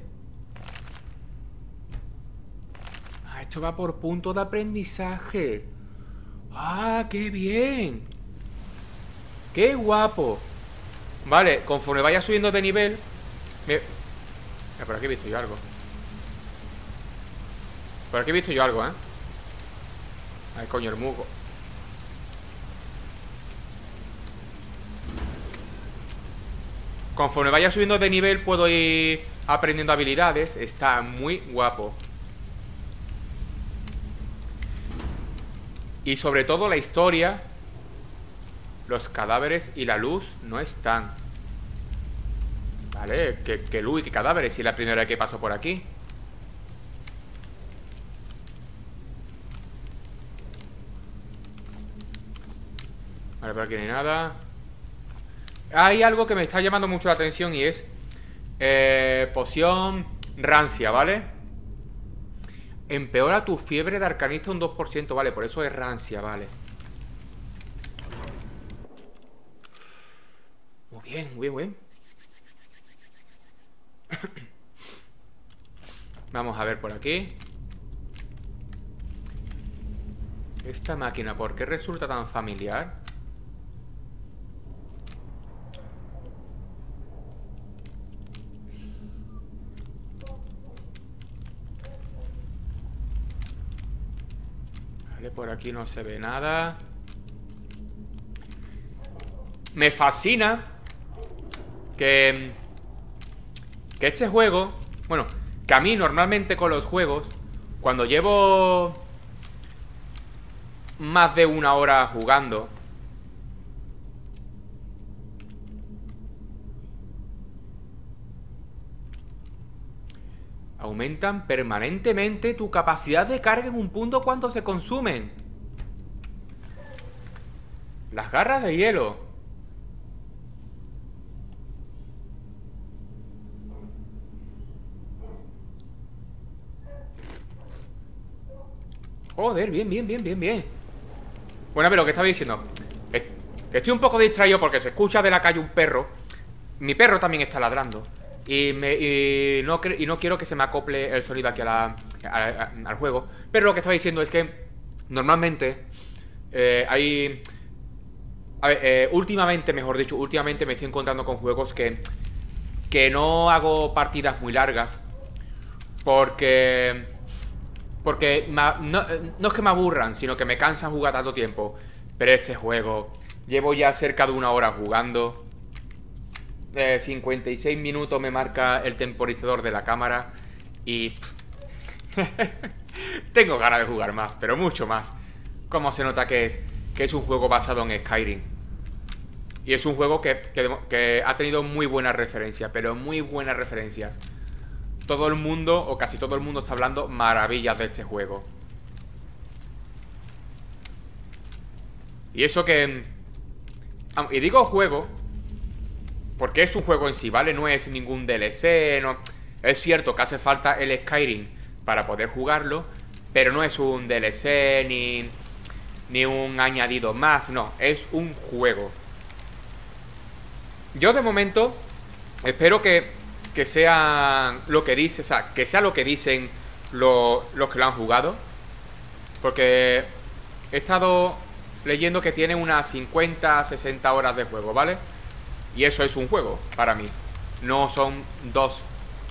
Ah, esto va por punto de aprendizaje. Ah, qué bien. Qué guapo. Vale, conforme vaya subiendo de nivel me... Eh, por aquí he visto yo algo. Por aquí he visto yo algo, ¿eh? Ay, coño, el musgo. Conforme vaya subiendo de nivel puedo ir aprendiendo habilidades. Está muy guapo. Y sobre todo la historia. Los cadáveres y la luz no están. Vale, que, que luz y que cadáveres. Si es la primera vez que paso por aquí. Vale, por aquí no hay nada. Hay algo que me está llamando mucho la atención y es eh, poción rancia, ¿vale? Empeora tu fiebre de arcanista un dos por ciento, vale, por eso es rancia, vale. Muy bien, muy bien, muy bien. Vamos a ver por aquí. Esta máquina, ¿por qué resulta tan familiar? Vale, por aquí no se ve nada. Me fascina que, que este juego... Bueno, que a mí normalmente con los juegos, cuando llevo más de una hora jugando, aumentan permanentemente tu capacidad de carga en un punto cuando se consumen. Las garras de hielo. Joder, bien, bien, bien, bien, bien. Bueno, pero lo que estaba diciendo, estoy un poco distraído porque se escucha de la calle un perro. Mi perro también está ladrando. Y, me, y, no, y no quiero que se me acople el sonido aquí a la, a, a, al juego. Pero lo que estaba diciendo es que normalmente eh, hay... A ver, eh, últimamente, mejor dicho, últimamente me estoy encontrando con juegos que, que no hago partidas muy largas. Porque... Porque ma, no, no es que me aburran, sino que me cansan jugar tanto tiempo. Pero este juego, llevo ya cerca de una hora jugando. Eh, cincuenta y seis minutos me marca el temporizador de la cámara. Y... tengo ganas de jugar más, pero mucho más. Como se nota que es, que es un juego basado en Skyrim. Y es un juego que, que, que ha tenido muy buenas referencias, pero muy buenas referencias. Todo el mundo, o casi todo el mundo, está hablando maravillas de este juego. Y eso que... Y digo juego porque es un juego en sí, ¿vale? No es ningún D L C, no... Es cierto que hace falta el Skyrim para poder jugarlo, pero no es un D L C ni... ni un añadido más, no, es un juego. Yo de momento espero que, que sea lo que dice, o sea, que sea lo que dicen lo, los que lo han jugado. Porque he estado leyendo que tiene unas cincuenta, sesenta horas de juego, ¿vale? Y eso es un juego para mí. No son dos.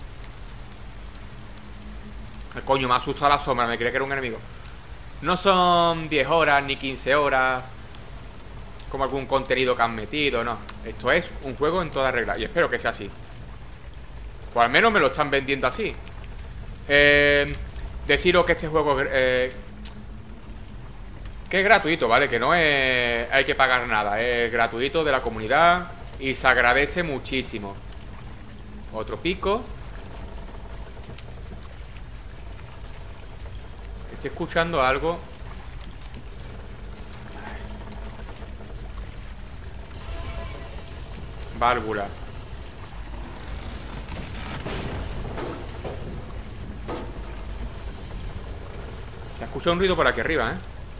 Coño, me ha asustado la sombra, me creía que era un enemigo. No son diez horas ni quince horas como algún contenido que han metido, no. Esto es un juego en toda regla. Y espero que sea así. O al menos me lo están vendiendo así. eh, Deciros que este juego eh, que es gratuito, ¿vale? Que no es, hay que pagar nada. Es gratuito de la comunidad y se agradece muchísimo. Otro pico. Estoy escuchando algo. Válvula. Se escucha un ruido por aquí arriba, ¿eh?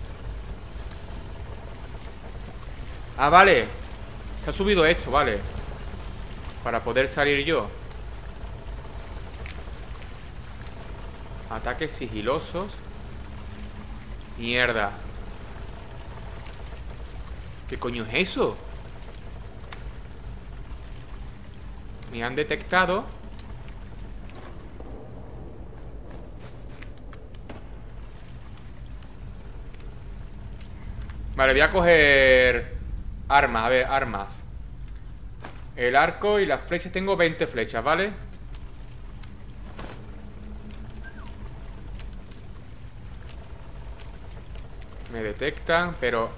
Ah, vale. Se ha subido esto, vale. Para poder salir yo. Ataques sigilosos. Mierda. ¿Qué coño es eso? Me han detectado. Vale, voy a coger armas, a ver, armas. El arco y las flechas. Tengo veinte flechas, ¿vale? Me detectan, pero...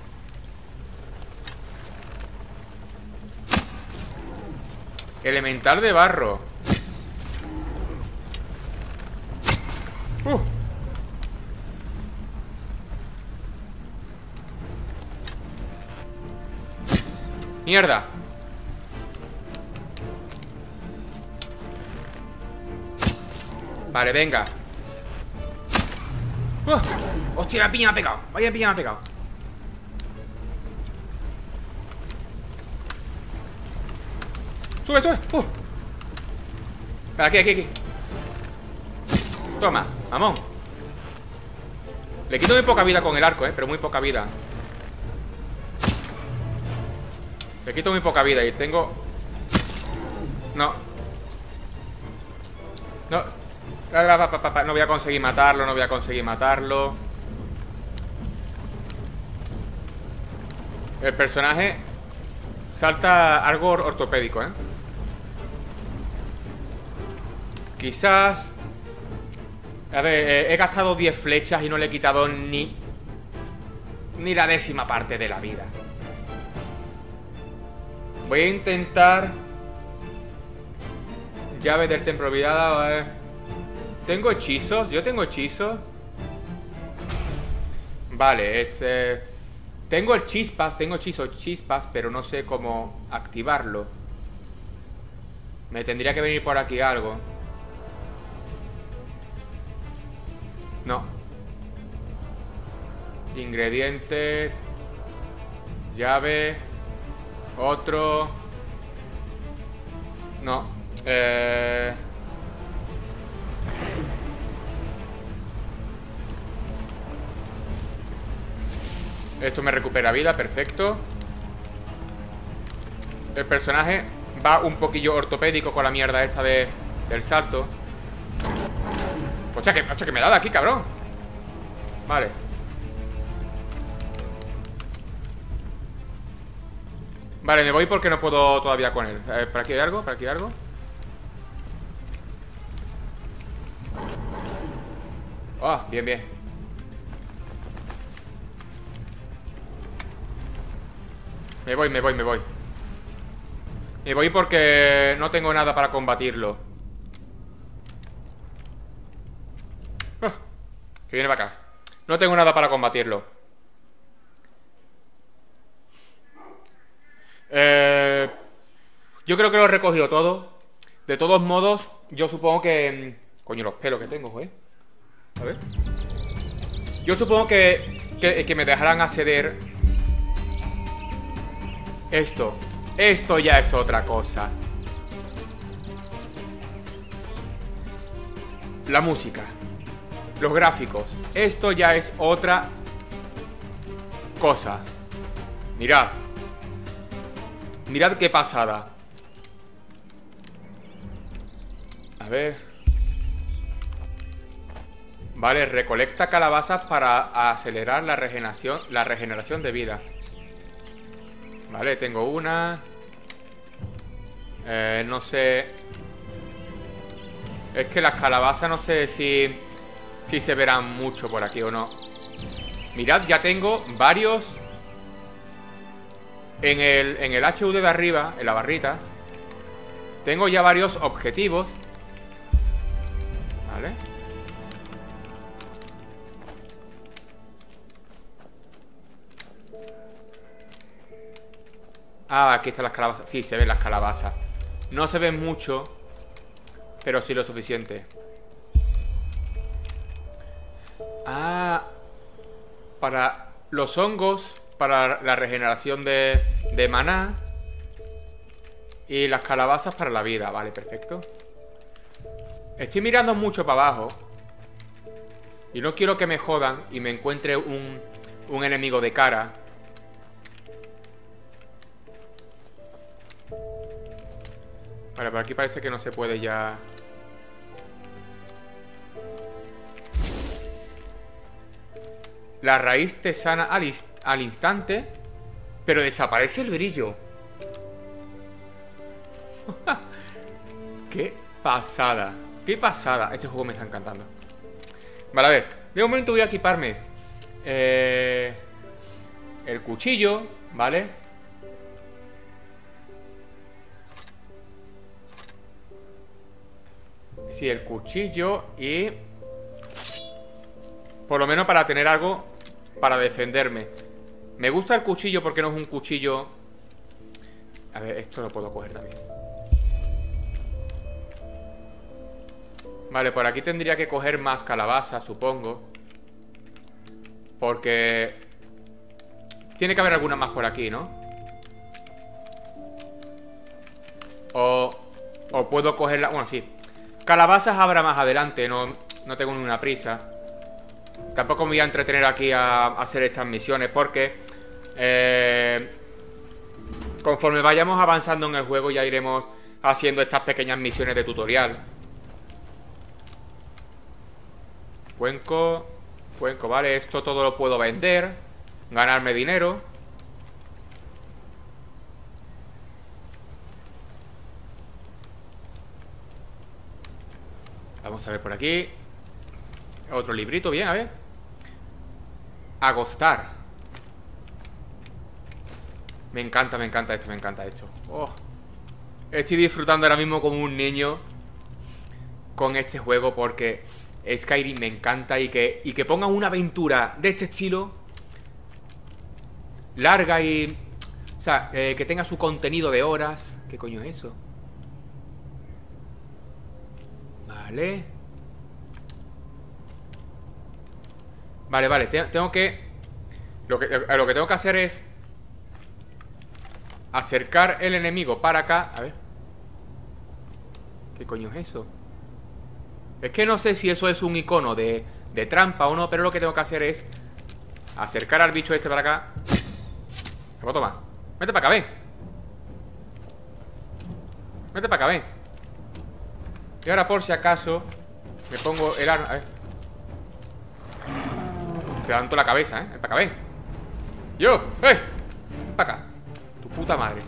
Elemental de barro. Uh. Mierda. Vale, venga. uh. Hostia, la piña me ha pegado. Vaya piña me ha pegado. Sube, sube. Uh. Aquí, aquí, aquí. Toma, mamón. Le quito muy poca vida con el arco, eh. Pero muy poca vida. Le quito muy poca vida y tengo... No. No. No voy a conseguir matarlo, no voy a conseguir matarlo. El personaje salta algo ortopédico, ¿eh? Quizás... A ver, eh, he gastado diez flechas y no le he quitado ni... Ni la décima parte de la vida. Voy a intentar... Llave del templo olvidada, a ver. ¿Tengo hechizos? Yo tengo hechizos. Vale, es... Eh... Tengo el chispas, tengo hechizos chispas, pero no sé cómo activarlo. Me tendría que venir por aquí algo. No. Ingredientes. Llave. Otro. No. Eh... Esto me recupera vida, perfecto. El personaje va un poquillo ortopédico con la mierda esta de, del salto. Hostia, que, hostia, que me da de aquí, cabrón. Vale. Vale, me voy porque no puedo todavía con él. eh, ¿Por aquí hay algo? ¿Por aquí hay algo? Ah, oh, bien, bien. Me voy, me voy, me voy. Me voy porque no tengo nada para combatirlo. Ah, que viene para acá. No tengo nada para combatirlo. Eh, yo creo que lo he recogido todo. De todos modos, yo supongo que... Coño, los pelos que tengo, ¿eh? A ver. Yo supongo que que, que me dejaran acceder. Esto. Esto ya es otra cosa. La música. Los gráficos. Esto ya es otra cosa. Mirad. Mirad qué pasada. A ver. Vale, recolecta calabazas para acelerar la regeneración, la regeneración de vida. Vale, tengo una. Eh, no sé. Es que las calabazas no sé si Si se verán mucho por aquí o no. Mirad, ya tengo varios. En el, en el H U D de arriba, en la barrita, tengo ya varios objetivos. Vale. Ah, aquí están las calabazas. Sí, se ven las calabazas. No se ven mucho, pero sí lo suficiente. Ah, para los hongos, para la regeneración de, de maná. Y las calabazas para la vida. Vale, perfecto. Estoy mirando mucho para abajo y no quiero que me jodan y me encuentre un, un enemigo de cara. Vale, por aquí parece que no se puede ya. La raíz te sana al, inst al instante, pero desaparece el brillo. ¡Qué pasada! ¡Qué pasada! Este juego me está encantando. Vale, a ver. De momento voy a equiparme eh, el cuchillo, ¿vale? Sí, el cuchillo y... por lo menos para tener algo para defenderme. Me gusta el cuchillo porque no es un cuchillo... A ver, esto lo puedo coger también. Vale, por aquí tendría que coger más calabazas, supongo. Porque... tiene que haber alguna más por aquí, ¿no? O... o puedo cogerla... bueno, sí. Calabazas habrá más adelante, no, no tengo ninguna prisa. Tampoco me voy a entretener aquí a, a hacer estas misiones porque... Eh, conforme vayamos avanzando en el juego ya iremos haciendo estas pequeñas misiones de tutorial. Cuenco, cuenco, vale, esto todo lo puedo vender, ganarme dinero. Vamos a ver por aquí. Otro librito, bien, a ver. Agostar. Me encanta, me encanta esto, me encanta esto. Oh. Estoy disfrutando ahora mismo como un niño con este juego porque... Skyrim me encanta y que, y que pongan una aventura de este estilo larga y... o sea, eh, que tenga su contenido de horas. ¿Qué coño es eso? Vale. Vale, vale, tengo que... Lo que, lo que tengo que hacer es acercar el enemigo para acá. A ver. ¿Qué coño es eso? Es que no sé si eso es un icono de, de trampa o no, pero lo que tengo que hacer es acercar al bicho este para acá. ¿Se puedo tomar? Vete para acá, ven. Vete para acá, ven. Y ahora por si acaso me pongo el arma. A ver. Se dan toda la cabeza, ¿eh? Ven para acá, ven. Yo, ¡eh! Ven para acá. Tu puta madre.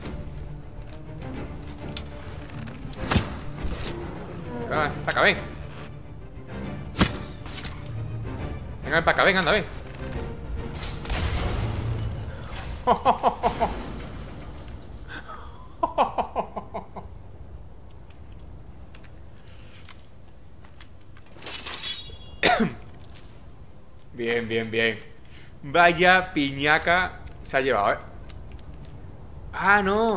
Ven para acá, ven. Venga, ven para acá, ven, anda, ven. Bien, bien, bien. Vaya piñaca se ha llevado, ¿eh? Ah, no.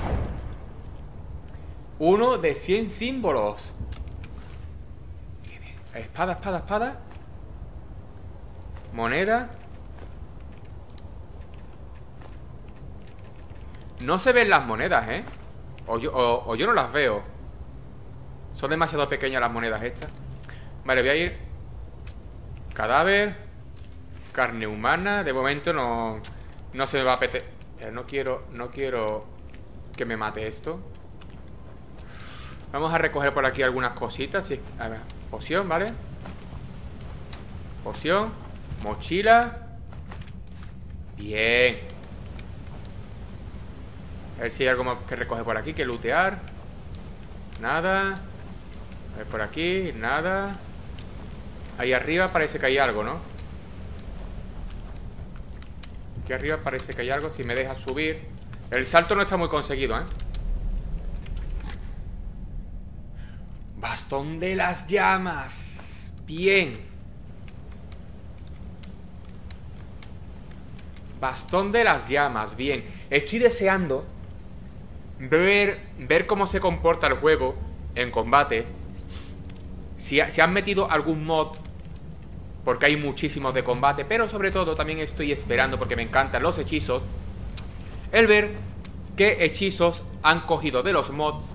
Uno de cien símbolos. Espada, espada, espada. Moneda. No se ven las monedas, ¿eh? O yo, o, o yo no las veo. Son demasiado pequeñas las monedas estas. Vale, voy a ir. Cadáver. Carne humana. De momento no... No se me va a apetecer. Pero no quiero... No quiero que me mate esto. Vamos a recoger por aquí algunas cositas. Si es que- a ver, poción, ¿vale? Poción. Mochila. Bien. A ver si hay algo más que recoger por aquí, que lootear. Nada. A ver por aquí, nada. Ahí arriba parece que hay algo, ¿no? Aquí arriba parece que hay algo. Si me deja subir. El salto no está muy conseguido, ¿eh? Bastón de las llamas. Bien. Bastón de las llamas, bien. Estoy deseando ver, ver cómo se comporta el juego en combate. Si, si han metido algún mod, porque hay muchísimos de combate. Pero sobre todo también estoy esperando, porque me encantan los hechizos, el ver qué hechizos han cogido de los mods.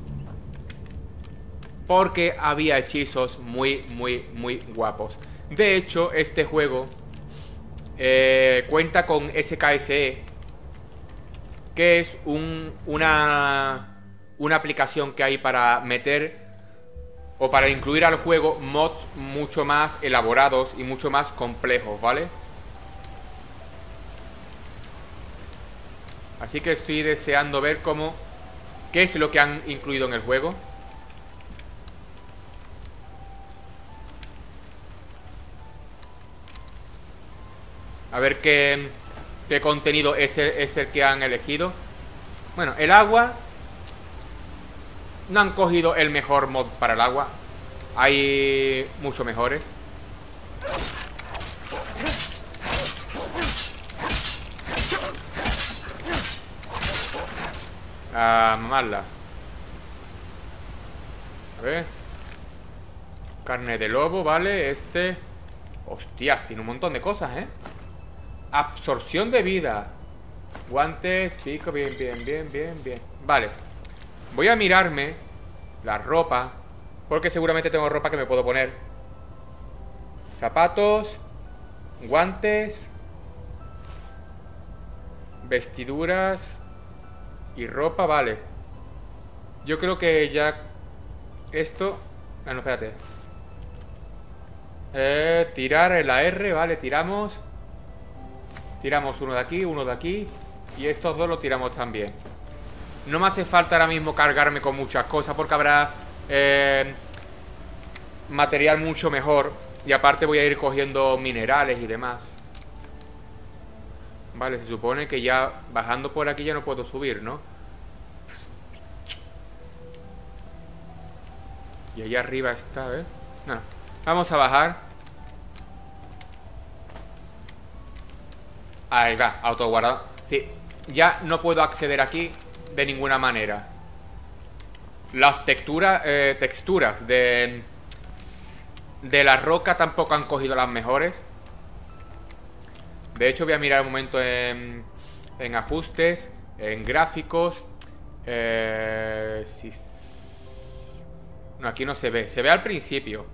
Porque había hechizos muy, muy, muy guapos. De hecho, este juego eh, cuenta con S K S E, que es un, una, una aplicación que hay para meter o para incluir al juego mods mucho más elaborados y mucho más complejos, ¿vale? Así que estoy deseando ver cómo, qué es lo que han incluido en el juego. A ver qué, qué contenido es el, es el que han elegido. Bueno, el agua. No han cogido el mejor mod para el agua. Hay mucho mejores. A mamarla. A ver. Carne de lobo, vale. Este. Hostias, tiene un montón de cosas, ¿eh? Absorción de vida. Guantes, pico, bien, bien, bien, bien, bien. Vale. Voy a mirarme la ropa, porque seguramente tengo ropa que me puedo poner. Zapatos. Guantes. Vestiduras. Y ropa, vale. Yo creo que ya... Esto... Ah, no, espérate. Eh, tirar en la R, vale, tiramos. Tiramos uno de aquí, uno de aquí. Y estos dos los tiramos también. No me hace falta ahora mismo cargarme con muchas cosas, porque habrá eh, material mucho mejor. Y aparte voy a ir cogiendo minerales y demás. Vale, se supone que ya bajando por aquí ya no puedo subir, ¿no? Y allá arriba está, ¿eh? No, vamos a bajar. Ahí va, autoguardado. Sí, ya no puedo acceder aquí de ninguna manera. Las texturas, eh, texturas de, de la roca tampoco han cogido las mejores. De hecho, voy a mirar un momento en, en ajustes, en gráficos. Eh, si, no, aquí no se ve. Se ve al principio.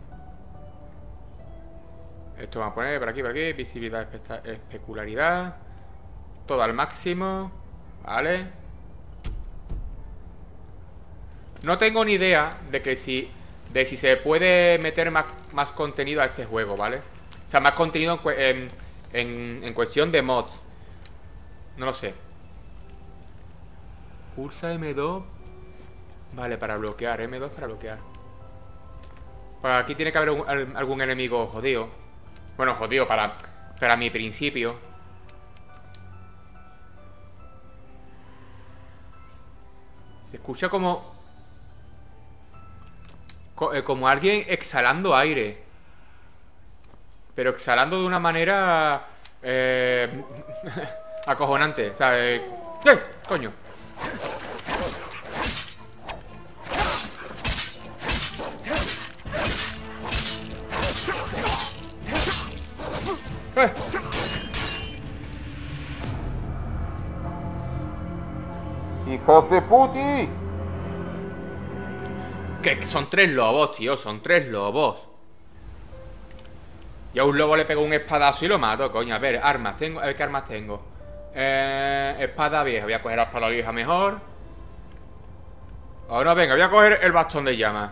Esto vamos a poner por aquí, por aquí. Visibilidad, especularidad. Todo al máximo. Vale. No tengo ni idea de que si de si se puede meter más, más contenido a este juego, ¿vale? O sea, más contenido en, en, en cuestión de mods. No lo sé. Pulsa M dos. Vale, para bloquear. M dos para bloquear. Por aquí tiene que haber un, algún enemigo jodido. Bueno, jodido para, para mi principio. Se escucha como... Como alguien exhalando aire. Pero exhalando de una manera... Eh, acojonante, ¿sabes? ¡Eh! ¡Coño! ¡Hijos de puti! Que son tres lobos, tío. Son tres lobos. Y a un lobo le pego un espadazo y lo mato, coño. A ver, armas. Tengo, a ver qué armas tengo. Eh, espada vieja. Voy a coger la espada vieja mejor. Ahora venga, voy a coger el bastón de llama.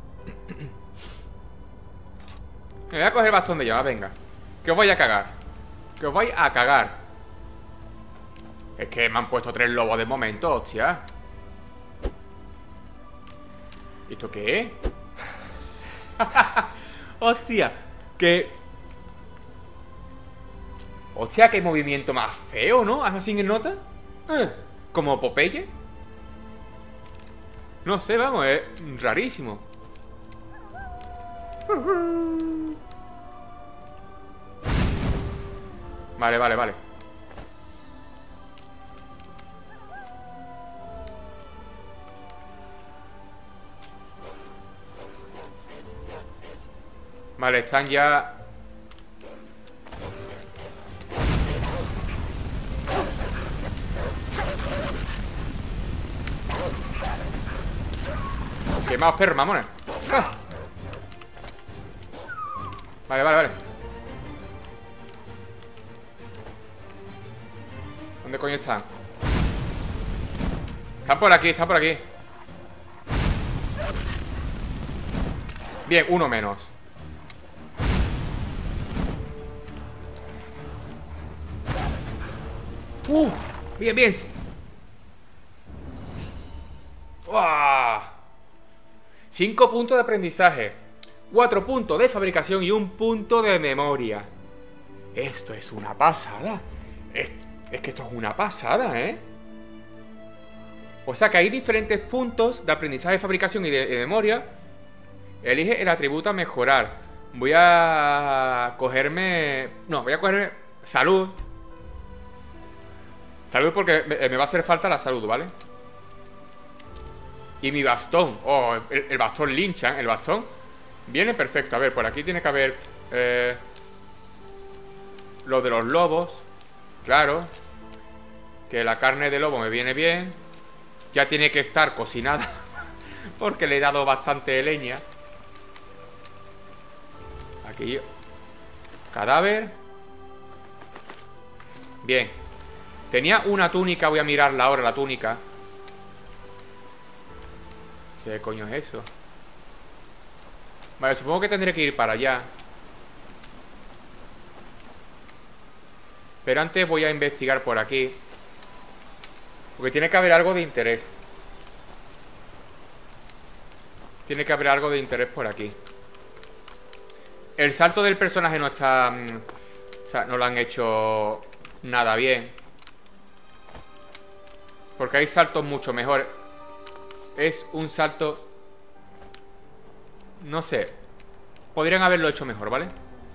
Me voy a coger el bastón de llama, venga. Que os voy a cagar. Que os vais a cagar. Es que me han puesto tres lobos de momento, hostia. ¿Esto qué es? Hostia, que... Hostia, qué movimiento más feo, ¿no? ¿Haz así en nota? Eh, como Popeye. No sé, vamos, es rarísimo. Vale, vale, vale. Vale, están ya... Quemaos, perros, mamones. ¡Ah! Vale, vale, vale. ¿Dónde coño están? Están por aquí, están por aquí. Bien, uno menos. Uh, bien, bien. ¡Uah! Cinco puntos de aprendizaje, cuatro puntos de fabricación y un punto de memoria. Esto es una pasada. Es, es que esto es una pasada, ¿eh? O sea que hay diferentes puntos de aprendizaje, fabricación y de, de memoria. Elige el atributo a mejorar. Voy a cogerme... No, voy a cogerme salud. Salud porque me, me va a hacer falta la salud, ¿vale? Y mi bastón. Oh, el, el bastón linchan. El bastón viene perfecto. A ver, por aquí tiene que haber eh, lo de los lobos. Claro. Que la carne de lobo me viene bien. Ya tiene que estar cocinada porque le he dado bastante leña. Aquí cadáver. Bien. Tenía una túnica. Voy a mirarla ahora, la túnica. ¿Qué coño es eso? Vale, supongo que tendré que ir para allá. Pero antes voy a investigar por aquí. Porque tiene que haber algo de interés. Tiene que haber algo de interés por aquí. El salto del personaje no está... O sea, no lo han hecho nada bien. Porque hay saltos mucho mejores. Es un salto... No sé. Podrían haberlo hecho mejor, ¿vale?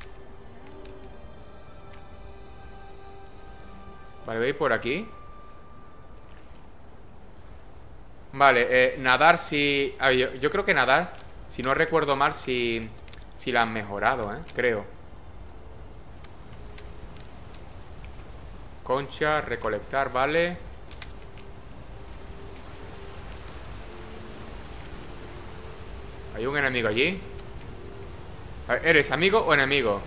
Vale, voy a ir por aquí. Vale, eh, nadar si... A ver, yo, yo creo que nadar, si no recuerdo mal, si, si la han mejorado, ¿eh? Creo. Concha, recolectar, vale. Hay un enemigo allí. A ver, ¿eres amigo o enemigo?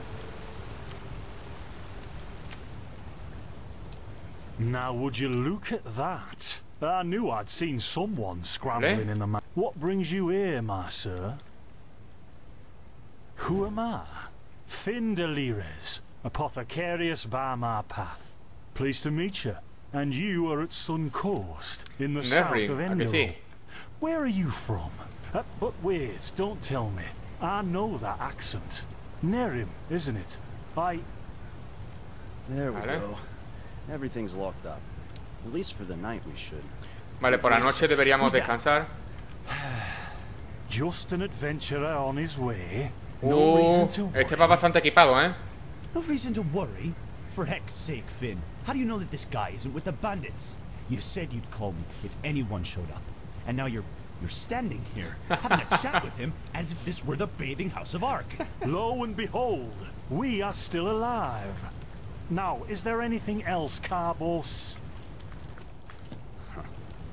Now would you look at that? I knew I'd seen someone scrambling in the ma- What brings you here, my sir? Who am I? Finn Delires, apothecarius by my path. Pleased to meet you. And you are at Sun Coast, in the south of Endor. Where are you from? Uh, but wait, don't tell me. I know that accent. Nerim, isn't it? I... There we go. Everything's locked up. At least for the night we should. Vale, por la noche deberíamos descansar. Just an adventurer on his way. Uh, este va bastante equipado, ¿eh? No reason to worry. For heck's sake, Finn. How do you know that this guy isn't with the bandits? You said you'd call me if anyone showed up. And now you're you're standing here, having a chat with him as if this were the bathing house of Ark. Lo and behold, we are still alive. Now, is there anything else, Carbos?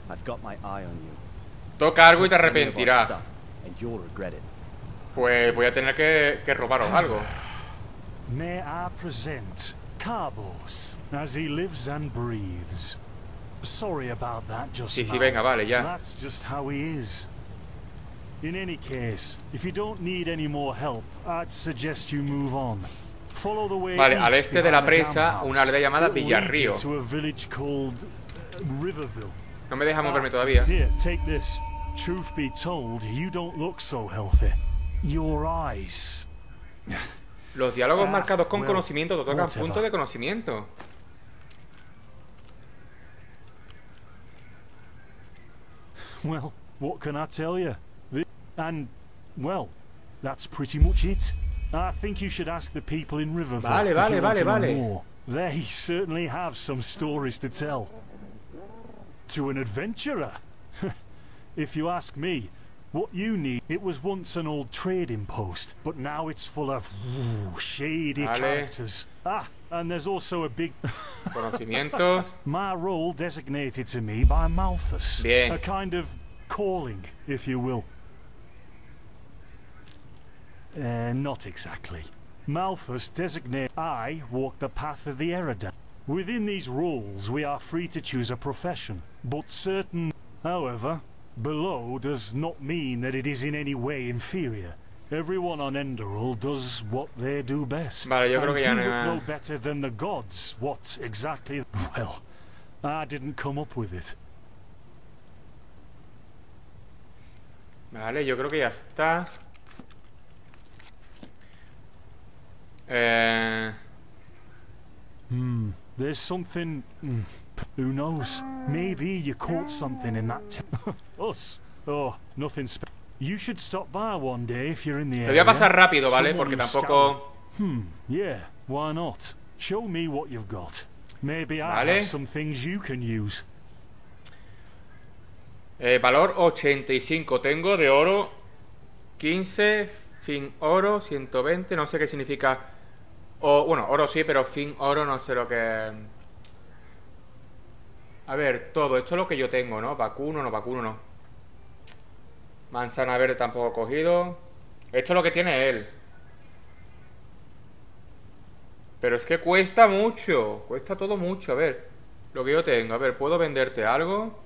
Toca algo y te arrepentirás. Pues voy a tener que, que robaros algo. May I present Carbos as he lives and breathes. Sorry about that just Sí, now. sí, venga, vale, ya. That's just how he is. In any case, if you don't need any more help, I'd suggest you move on. Follow the way Vale, al east este de la behind the presa, dam una aldea llamada house. It will lead Villarrío. you to a village called uh, Riverville. No me deja moverme todavía. Here, take this. Truth be told, you don't look so healthy. Your eyes. Los diálogos Ah, marcados con well, conocimiento te tocan whatever. puntos de conocimiento. Well, what can I tell you? The, and, well, that's pretty much it. I think you should ask the people in Riverville. Vale, if vale, you want vale, to know vale. more. They certainly have some stories to tell. To an adventurer. If you ask me, what you need, it was once an old trading post, but now it's full of ooh, shady Vale. characters. Ah, and there's also a big Conocimientos. My role designated to me by Malthus. Bien. A kind of calling, if you will. Uh, not exactly. Malthus designate I walk the path of the Eridan. Within these roles, we are free to choose a profession, but certain, however, below does not mean that it is in any way inferior. Everyone on Enderal does what they do best. Vale, yo creo and que ya who no hay would know más. better than the gods what exactly? Well, I didn't come up with it. Vale, yo creo que ya está. Eh... Hmm. There's something. Mm, who knows? Maybe you caught something in that. Us? Oh, nothing special. You should stop by one day if you're in the Lo area. voy a pasar rápido, ¿vale? Someone Porque who's tampoco... scouted. Hmm. Yeah. Why not? Show me what you've got. Maybe I Vale. have some things you can use. Eh, valor ochenta y cinco. Tengo de oro quince, fin oro ciento veinte. No sé qué significa. O, bueno, oro sí, pero fin oro no sé lo que... A ver, todo. Esto es lo que yo tengo, ¿no? Vacuno, no, vacuno no. Manzana verde tampoco he cogido. Esto es lo que tiene él. Pero es que cuesta mucho. Cuesta todo mucho. A ver, lo que yo tengo. A ver, ¿puedo venderte algo?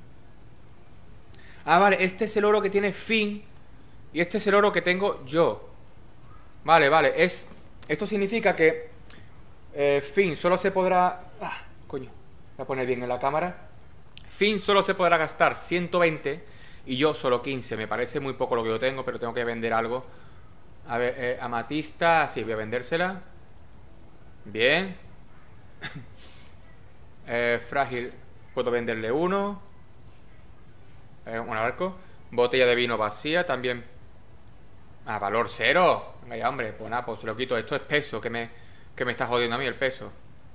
Ah, vale, este es el oro que tiene Finn. Y este es el oro que tengo yo. Vale, vale, es... Esto significa que eh, Finn solo se podrá... Ah, coño, voy a poner bien en la cámara. Finn solo se podrá gastar ciento veinte y yo solo quince. Me parece muy poco lo que yo tengo, pero tengo que vender algo. A ver, eh, amatista, sí, voy a vendérsela. Bien. eh, frágil, puedo venderle uno. Eh, un arco. Botella de vino vacía, también. Ah, valor cero. Venga ya, hombre. Pues nada, pues se lo quito. Esto es peso, que me, que me está jodiendo a mí el peso.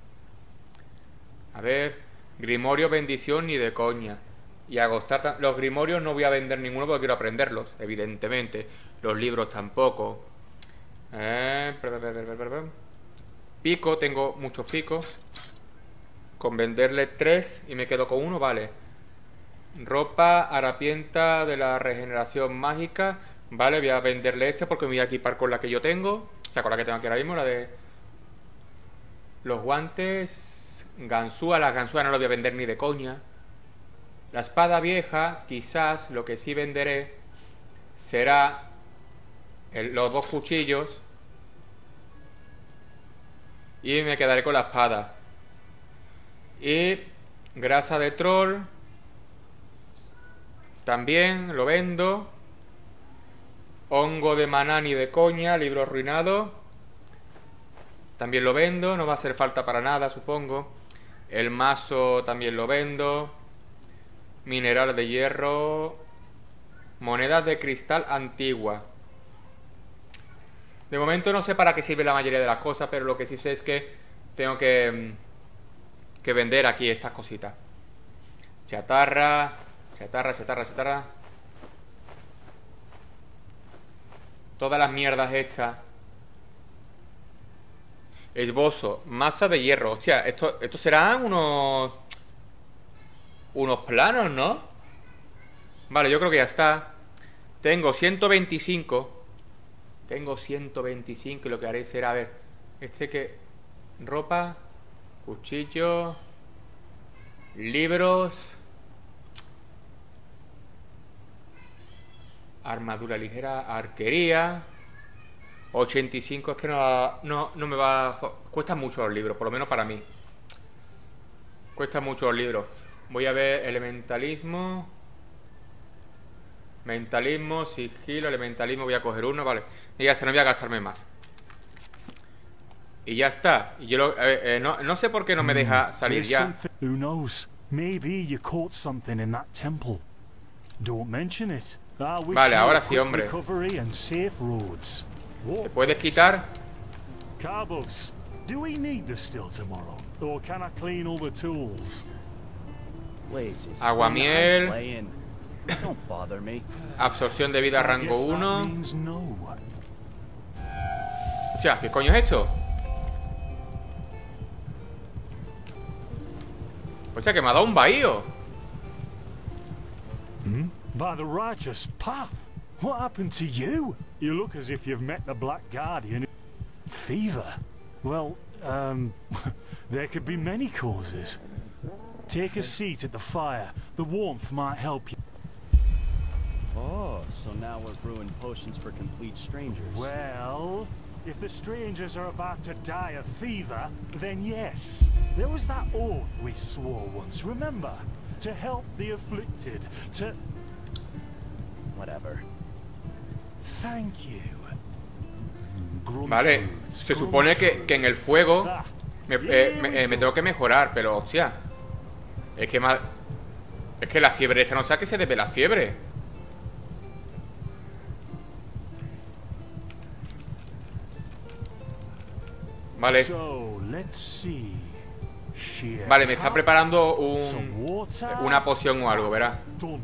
A ver. Grimorio, bendición, ni de coña. Y agostar... Los grimorios no voy a vender ninguno porque quiero aprenderlos, evidentemente. Los libros tampoco. Eh, pico, tengo muchos picos. Con venderle tres y me quedo con uno, vale. Ropa, harapienta de la regeneración mágica. Vale, voy a venderle este porque me voy a equipar con la que yo tengo. O sea, con la que tengo aquí ahora mismo, la de... Los guantes... Ganzúa, la ganzúa no lo voy a vender ni de coña. La espada vieja, quizás lo que sí venderé será el, los dos cuchillos. Y me quedaré con la espada. Y grasa de troll también lo vendo. Hongo de maná ni de coña, libro arruinado. También lo vendo, no va a hacer falta para nada, supongo. El mazo también lo vendo. Mineral de hierro. Monedas de cristal antigua. De momento no sé para qué sirve la mayoría de las cosas, pero lo que sí sé es que tengo que, que vender aquí estas cositas. Chatarra, chatarra, chatarra, chatarra. Todas las mierdas hechas. Esbozo, masa de hierro. Hostia, esto, esto serán unos... unos planos, ¿no? Vale, yo creo que ya está. Tengo ciento veinticinco. Tengo ciento veinticinco y lo que haré será, a ver, este que... ropa, cuchillo, libros, armadura ligera, arquería. ochenta y cinco es que no, no, no me va... Cuesta mucho los libros, por lo menos para mí. Cuesta mucho los libros. Voy a ver elementalismo. Mentalismo, sigilo, elementalismo. Voy a coger uno, vale. Y ya está, no voy a gastarme más. Y ya está. Y yo lo, eh, eh, no, no sé por qué no me deja salir ya. Who knows? Maybe you caught something in that temple. Don't mention it. Vale, ahora sí, hombre. ¿Te puedes quitar? Carbos, do we need the still tomorrow, or can I clean all the tools? Aguamiel. Absorción de vida rango uno. O sea, ¿qué coño es esto? O sea, que me ha dado un bahío. Hmm? By the righteous path. What happened to you? You look as if you've met the Black Guardian. Fever? Well, um, there could be many causes. Take a seat at the fire. The warmth might help you. Oh, so now we're brewing potions for complete strangers. Well, if the strangers are about to die of fever, then yes. There was that oath we swore once, remember? To help the afflicted, to... Whatever. Thank you. Vale, se supone que, que en el fuego me, eh, me, eh, me tengo que mejorar, pero hostia, es que más, es que la fiebre esta no sé a qué se debe la fiebre. Vale. Vale, me está preparando un, una poción o algo, verás.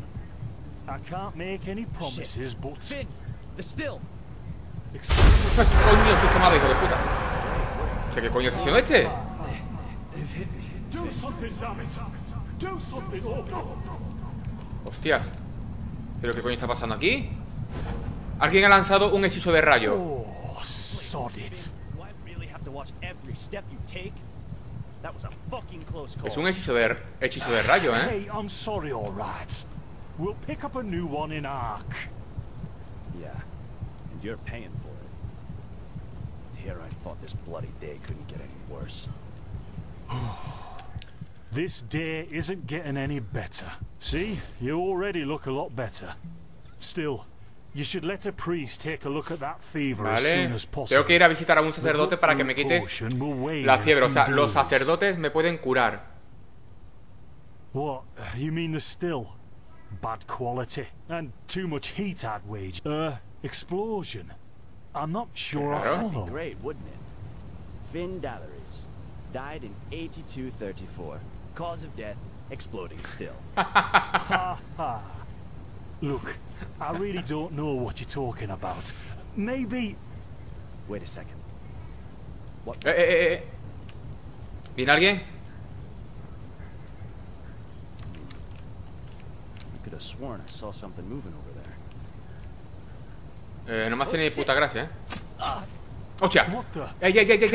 ¿Qué coño se ha tomado, hijo de puta? O sea, ¿qué coño está haciendo este? Hostias. ¿Pero qué coño está pasando aquí? Alguien ha lanzado un hechizo de rayo. Es un hechizo de, hechizo de rayo, ¿eh? We'll pick up a new one in Ark. Yeah, and you're paying for it. Here I thought this bloody day couldn't get any worse. This day isn't getting any better. See, you already look a lot better. Still, you should let a priest take a look at that fever as soon as possible. Tengo que ir a visitar a un sacerdote para que me quite la fiebre. O sea, los sacerdotes me pueden curar. What? You mean the still? Bad quality and too much heat I'd wage. Uh, explosion. I'm not sure I follow. That'd be great, wouldn't it? Finn Dalaris died in eighty-two thirty-four. Cause of death: exploding still. Ha ha. Look, I really don't know what you're talking about. Maybe. Wait a second. What? Eh, eh, eh. ¿Viene alguien? Sworn I saw something moving over there. Eh, no me hace ni puta gracia, eh. ¡Hostia! ¡Ey, ey, ey, ey, ey!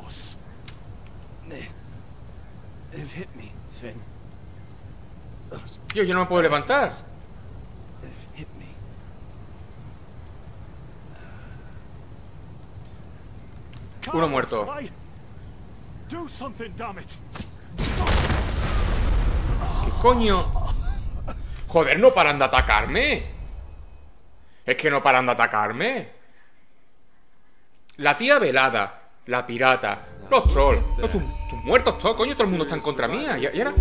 They've hit me, Finn. Tío, yo no me puedo levantar. Hit me. Uno muerto. Do something, damn it. ¿Qué coño? Joder, no paran de atacarme. Es que no paran de atacarme. La tía velada, la pirata, los trolls, los sus, sus muertos todos, coño, todo el mundo está en contra mía. ¿Y, y ahora?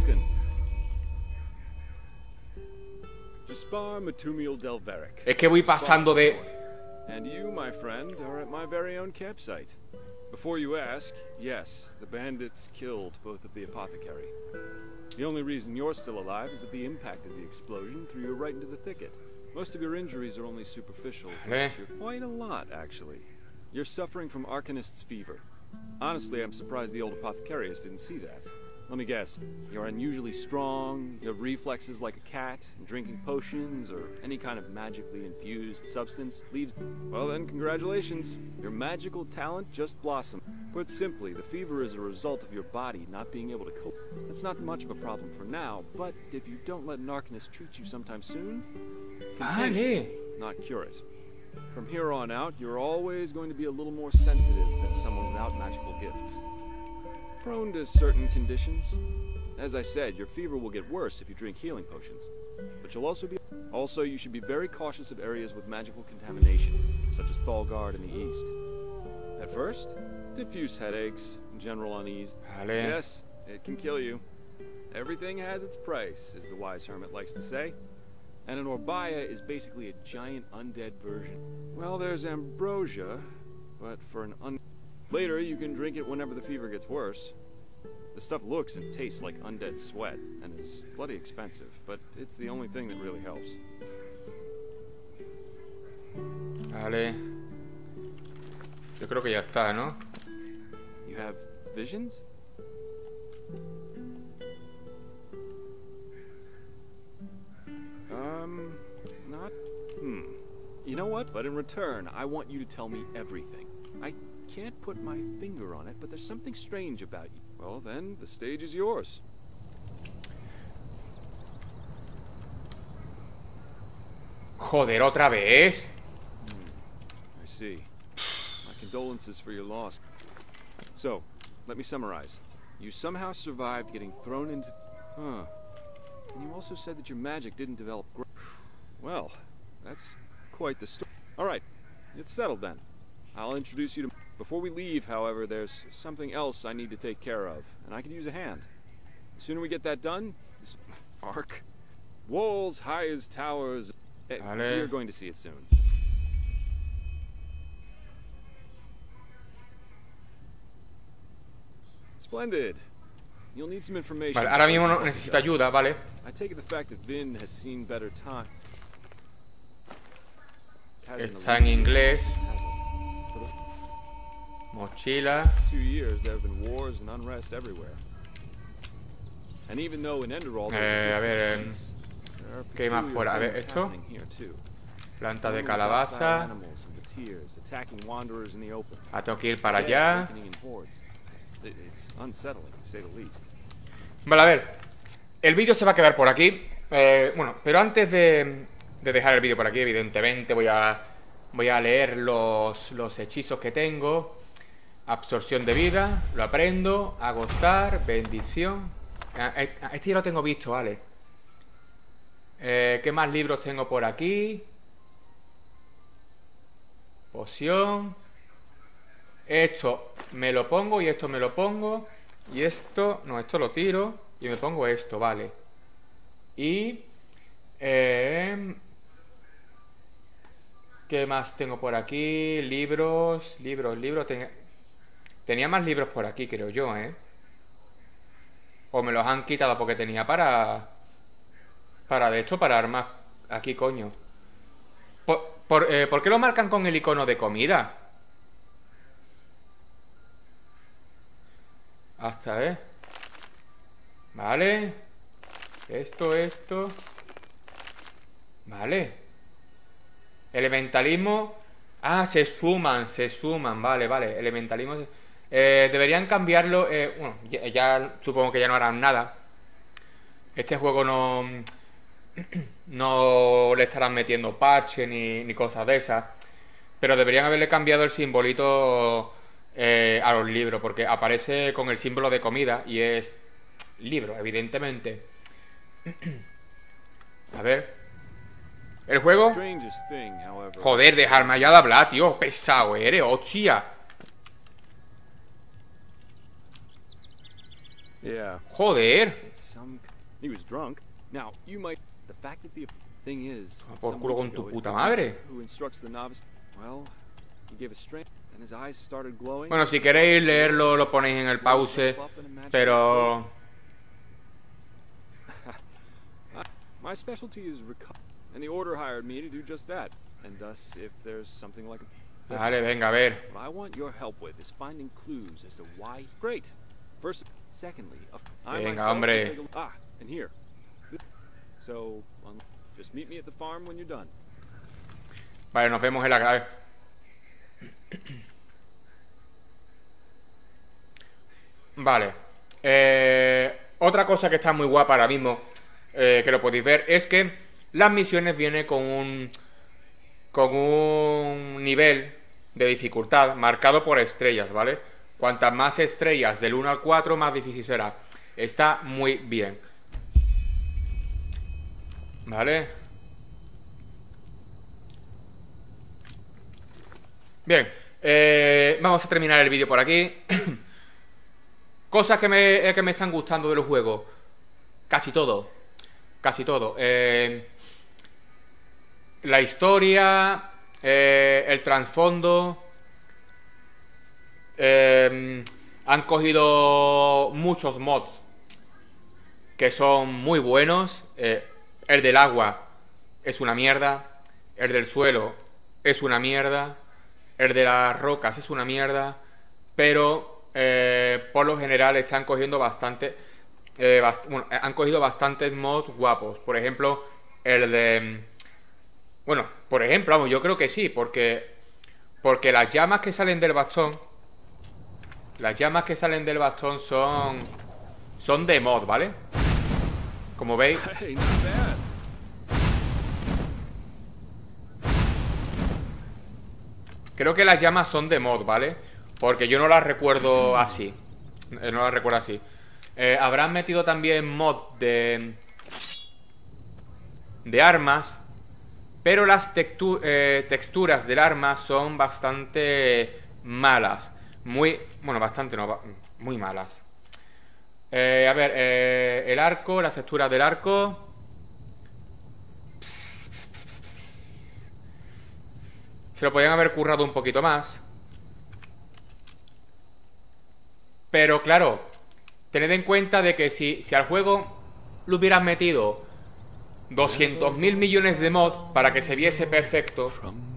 Es que voy pasando de... And you, my friend, are at my very own campsite. Before you ask, yes, the bandits killed both of the apothecary. The only reason you're still alive is that the impact of the explosion threw you right into the thicket. Most of your injuries are only superficial. Eh. Quite a lot, actually. You're suffering from Arcanist's fever. Honestly, I'm surprised the old apothecarius didn't see that. Let me guess. You're unusually strong, you have reflexes like a cat, and drinking potions or any kind of magically infused substance leaves... Well then, congratulations. Your magical talent just blossomed. Put simply, the fever is a result of your body not being able to cope. It's not much of a problem for now, but if you don't let Narconis treat you sometime soon, continue, not cure it. From here on out, you're always going to be a little more sensitive than someone without magical gifts. Prone to certain conditions. As I said, your fever will get worse if you drink healing potions. But you'll also be... Also, you should be very cautious of areas with magical contamination, such as Thalgard in the east. At first, diffuse headaches, general unease. Vale. Yes, it can kill you. Everything has its price, as the wise hermit likes to say. And an Orbaya is basically a giant undead version. Well, there's ambrosia, but for an un... Later, you can drink it whenever the fever gets worse. The stuff looks and tastes like undead sweat, and is bloody expensive, but it's the only thing that really helps. Vale. Yo creo que ya está, ¿no? You have visions? Um, not... Hmm. You know what? But in return, I want you to tell me everything. I can't put my finger on it, but there's something strange about you. Well, then, the stage is yours. Joder, otra vez. Hmm. I see. My condolences for your loss. So, let me summarize. You somehow survived getting thrown into... Huh. And you also said that your magic didn't develop... Well, that's quite the story. Alright, it's settled then. I'll introduce you to... Before we leave, however, there's something else I need to take care of, and I could use a hand. The sooner we get that done... This arc. Walls high as towers... Hey, vale. You're going to see it soon. Splendid. You'll need some information. Vale, ahora mismo no necesito ayuda, vale. I take it the fact that Vin has seen better time. Está en inglés. Mochila. Two years there have been wars and unrest everywhere. And even though in Enderal eh, a ver, eh, ¿qué más fuera? A ver, esto. Planta de calabaza. Ah, tengo que ir para allá. Vale, a ver. El vídeo se va a quedar por aquí. Eh, bueno, pero antes de, de dejar el vídeo por aquí, evidentemente voy a voy a leer los, los hechizos que tengo. Absorción de vida, lo aprendo. Agostar, bendición. Este ya lo tengo visto, vale. Eh, ¿Qué más libros tengo por aquí? Poción. Esto me lo pongo y esto me lo pongo. Y esto, no, esto lo tiro. Y me pongo esto, vale. Y... Eh, ¿qué más tengo por aquí? Libros, libros, libros. Ten, tenía más libros por aquí, creo yo, ¿eh? O me los han quitado porque tenía para... Para de esto, para armas. Aquí, coño. ¿Por, por, eh, ¿por qué lo marcan con el icono de comida? Hasta, ¿eh? Vale. Esto, esto. Vale. Elementalismo. Ah, se suman, se suman. Vale, vale. Elementalismo. Eh, deberían cambiarlo. Eh, bueno, ya, ya supongo que ya no harán nada. Este juego no... No le estarán metiendo parche ni, ni cosas de esas. Pero deberían haberle cambiado el simbolito eh, a los libros. Porque aparece con el símbolo de comida. Y es libro, evidentemente. A ver. El juego. Joder, dejarme ya de hablar, tío. Pesado eres, hostia. Joder. Por culo con tu puta madre. Bueno, si queréis leerlo, lo ponéis en el pause. Pero... My specialty is recovery, and the Order hired me to do just that. And thus, if there's something like a... Vale, venga, a ver. What I want your help with is finding clues as to why... Great. First... Venga, hombre. Vale, nos vemos en la grave. Vale. Eh, otra cosa que está muy guapa ahora mismo, eh, que lo podéis ver, es que las misiones vienen con un con un nivel de dificultad marcado por estrellas, ¿vale? Cuantas más estrellas del uno al cuatro, más difícil será. Está muy bien. ¿Vale? Bien, eh, vamos a terminar el vídeo por aquí. Cosas que me, que me están gustando de los juegos. Casi todo. Casi todo. Eh, la historia, eh, el trasfondo. Eh, han cogido muchos mods que son muy buenos. Eh, el del agua es una mierda. El del suelo es una mierda. El de las rocas es una mierda. Pero eh, por lo general están cogiendo bastante eh, bast bueno, han cogido bastantes mods guapos. Por ejemplo, el de... Bueno, por ejemplo, vamos, yo creo que sí. Porque, porque las llamas que salen del bastón, Las llamas que salen del bastón son Son de mod, ¿vale? Como veis. Creo que las llamas son de mod, ¿vale? Porque yo no las recuerdo así. No las recuerdo así. eh, Habrán metido también mod de De armas. Pero las textu eh, texturas del arma son bastante malas. Muy... Bueno, bastante no, muy malas. eh, A ver, eh, el arco, las texturas del arco. Se lo podrían haber currado un poquito más. Pero claro, tened en cuenta de que si, si al juego le hubieran metido doscientos mil millones de mods para que se viese perfecto,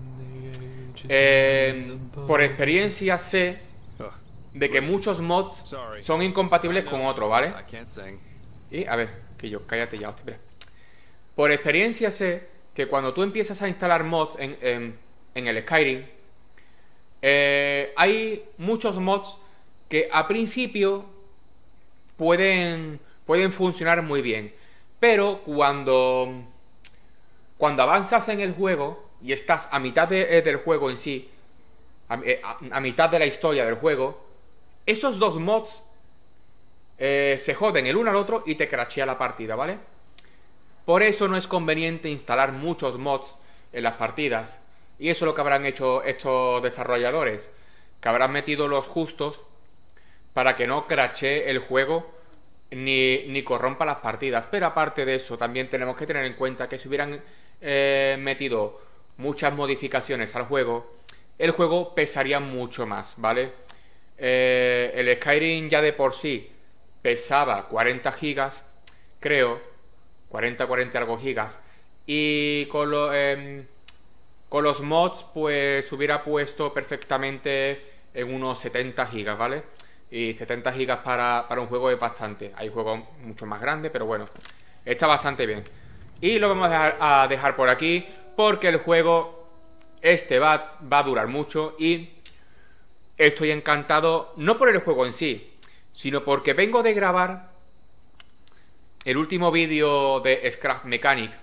eh, por experiencia sé de que muchos mods son incompatibles con otros, ¿vale? Y, a ver, que yo, cállate ya, hostia. Por experiencia sé que cuando tú empiezas a instalar mods en, en, en el Skyrim, eh, hay muchos mods que a principio pueden, pueden funcionar muy bien. Pero cuando, cuando avanzas en el juego y estás a mitad de, del juego en sí, a, a, a mitad de la historia del juego, esos dos mods eh, se joden el uno al otro y te crashea la partida, ¿vale? Por eso no es conveniente instalar muchos mods en las partidas. Y eso es lo que habrán hecho estos desarrolladores, que habrán metido los justos para que no crashee el juego Ni, ni corrompa las partidas. Pero aparte de eso, también tenemos que tener en cuenta que si hubieran eh, metido muchas modificaciones al juego, el juego pesaría mucho más, ¿vale? Eh, el Skyrim ya de por sí pesaba cuarenta gigas, creo, cuarenta, cuarenta algo gigas, y con, lo, eh, con los mods pues hubiera puesto perfectamente en unos setenta gigas, ¿vale? Y setenta gigas para, para un juego es bastante. Hay juegos mucho más grandes, pero bueno, está bastante bien. Y lo vamos a dejar, a dejar por aquí, porque el juego este va, va a durar mucho. Y estoy encantado, no por el juego en sí, sino porque vengo de grabar el último vídeo de Scrap Mechanic,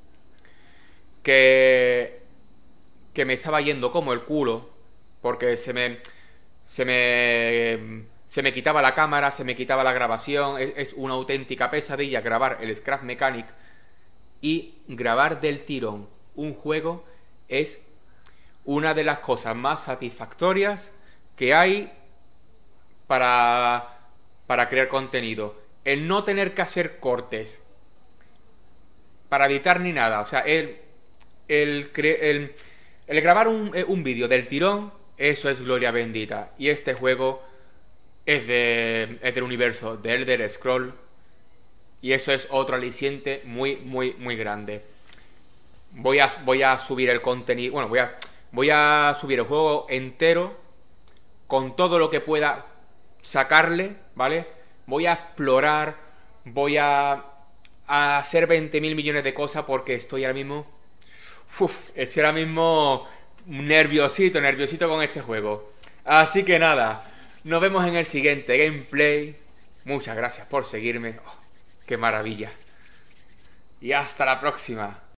Que, que me estaba yendo como el culo, porque se me... Se me... Se me quitaba la cámara, se me quitaba la grabación. Es, es una auténtica pesadilla grabar el Scrap Mechanic. Y grabar del tirón un juego es una de las cosas más satisfactorias que hay para, para crear contenido. El no tener que hacer cortes para editar ni nada. O sea, el, el, el, el grabar un, un vídeo del tirón, eso es gloria bendita. Y este juego es, de, es del universo de Elder Scrolls. Y eso es otro aliciente muy, muy, muy grande. Voy a, voy a subir el contenido. Bueno, voy a, voy a subir el juego entero con todo lo que pueda sacarle, ¿vale? voy a explorar, voy a, a hacer veinte mil millones de cosas porque estoy ahora mismo... Uf, estoy ahora mismo nerviosito, nerviosito con este juego. Así que nada, nos vemos en el siguiente gameplay. Muchas gracias por seguirme. Oh, ¡qué maravilla! Y hasta la próxima.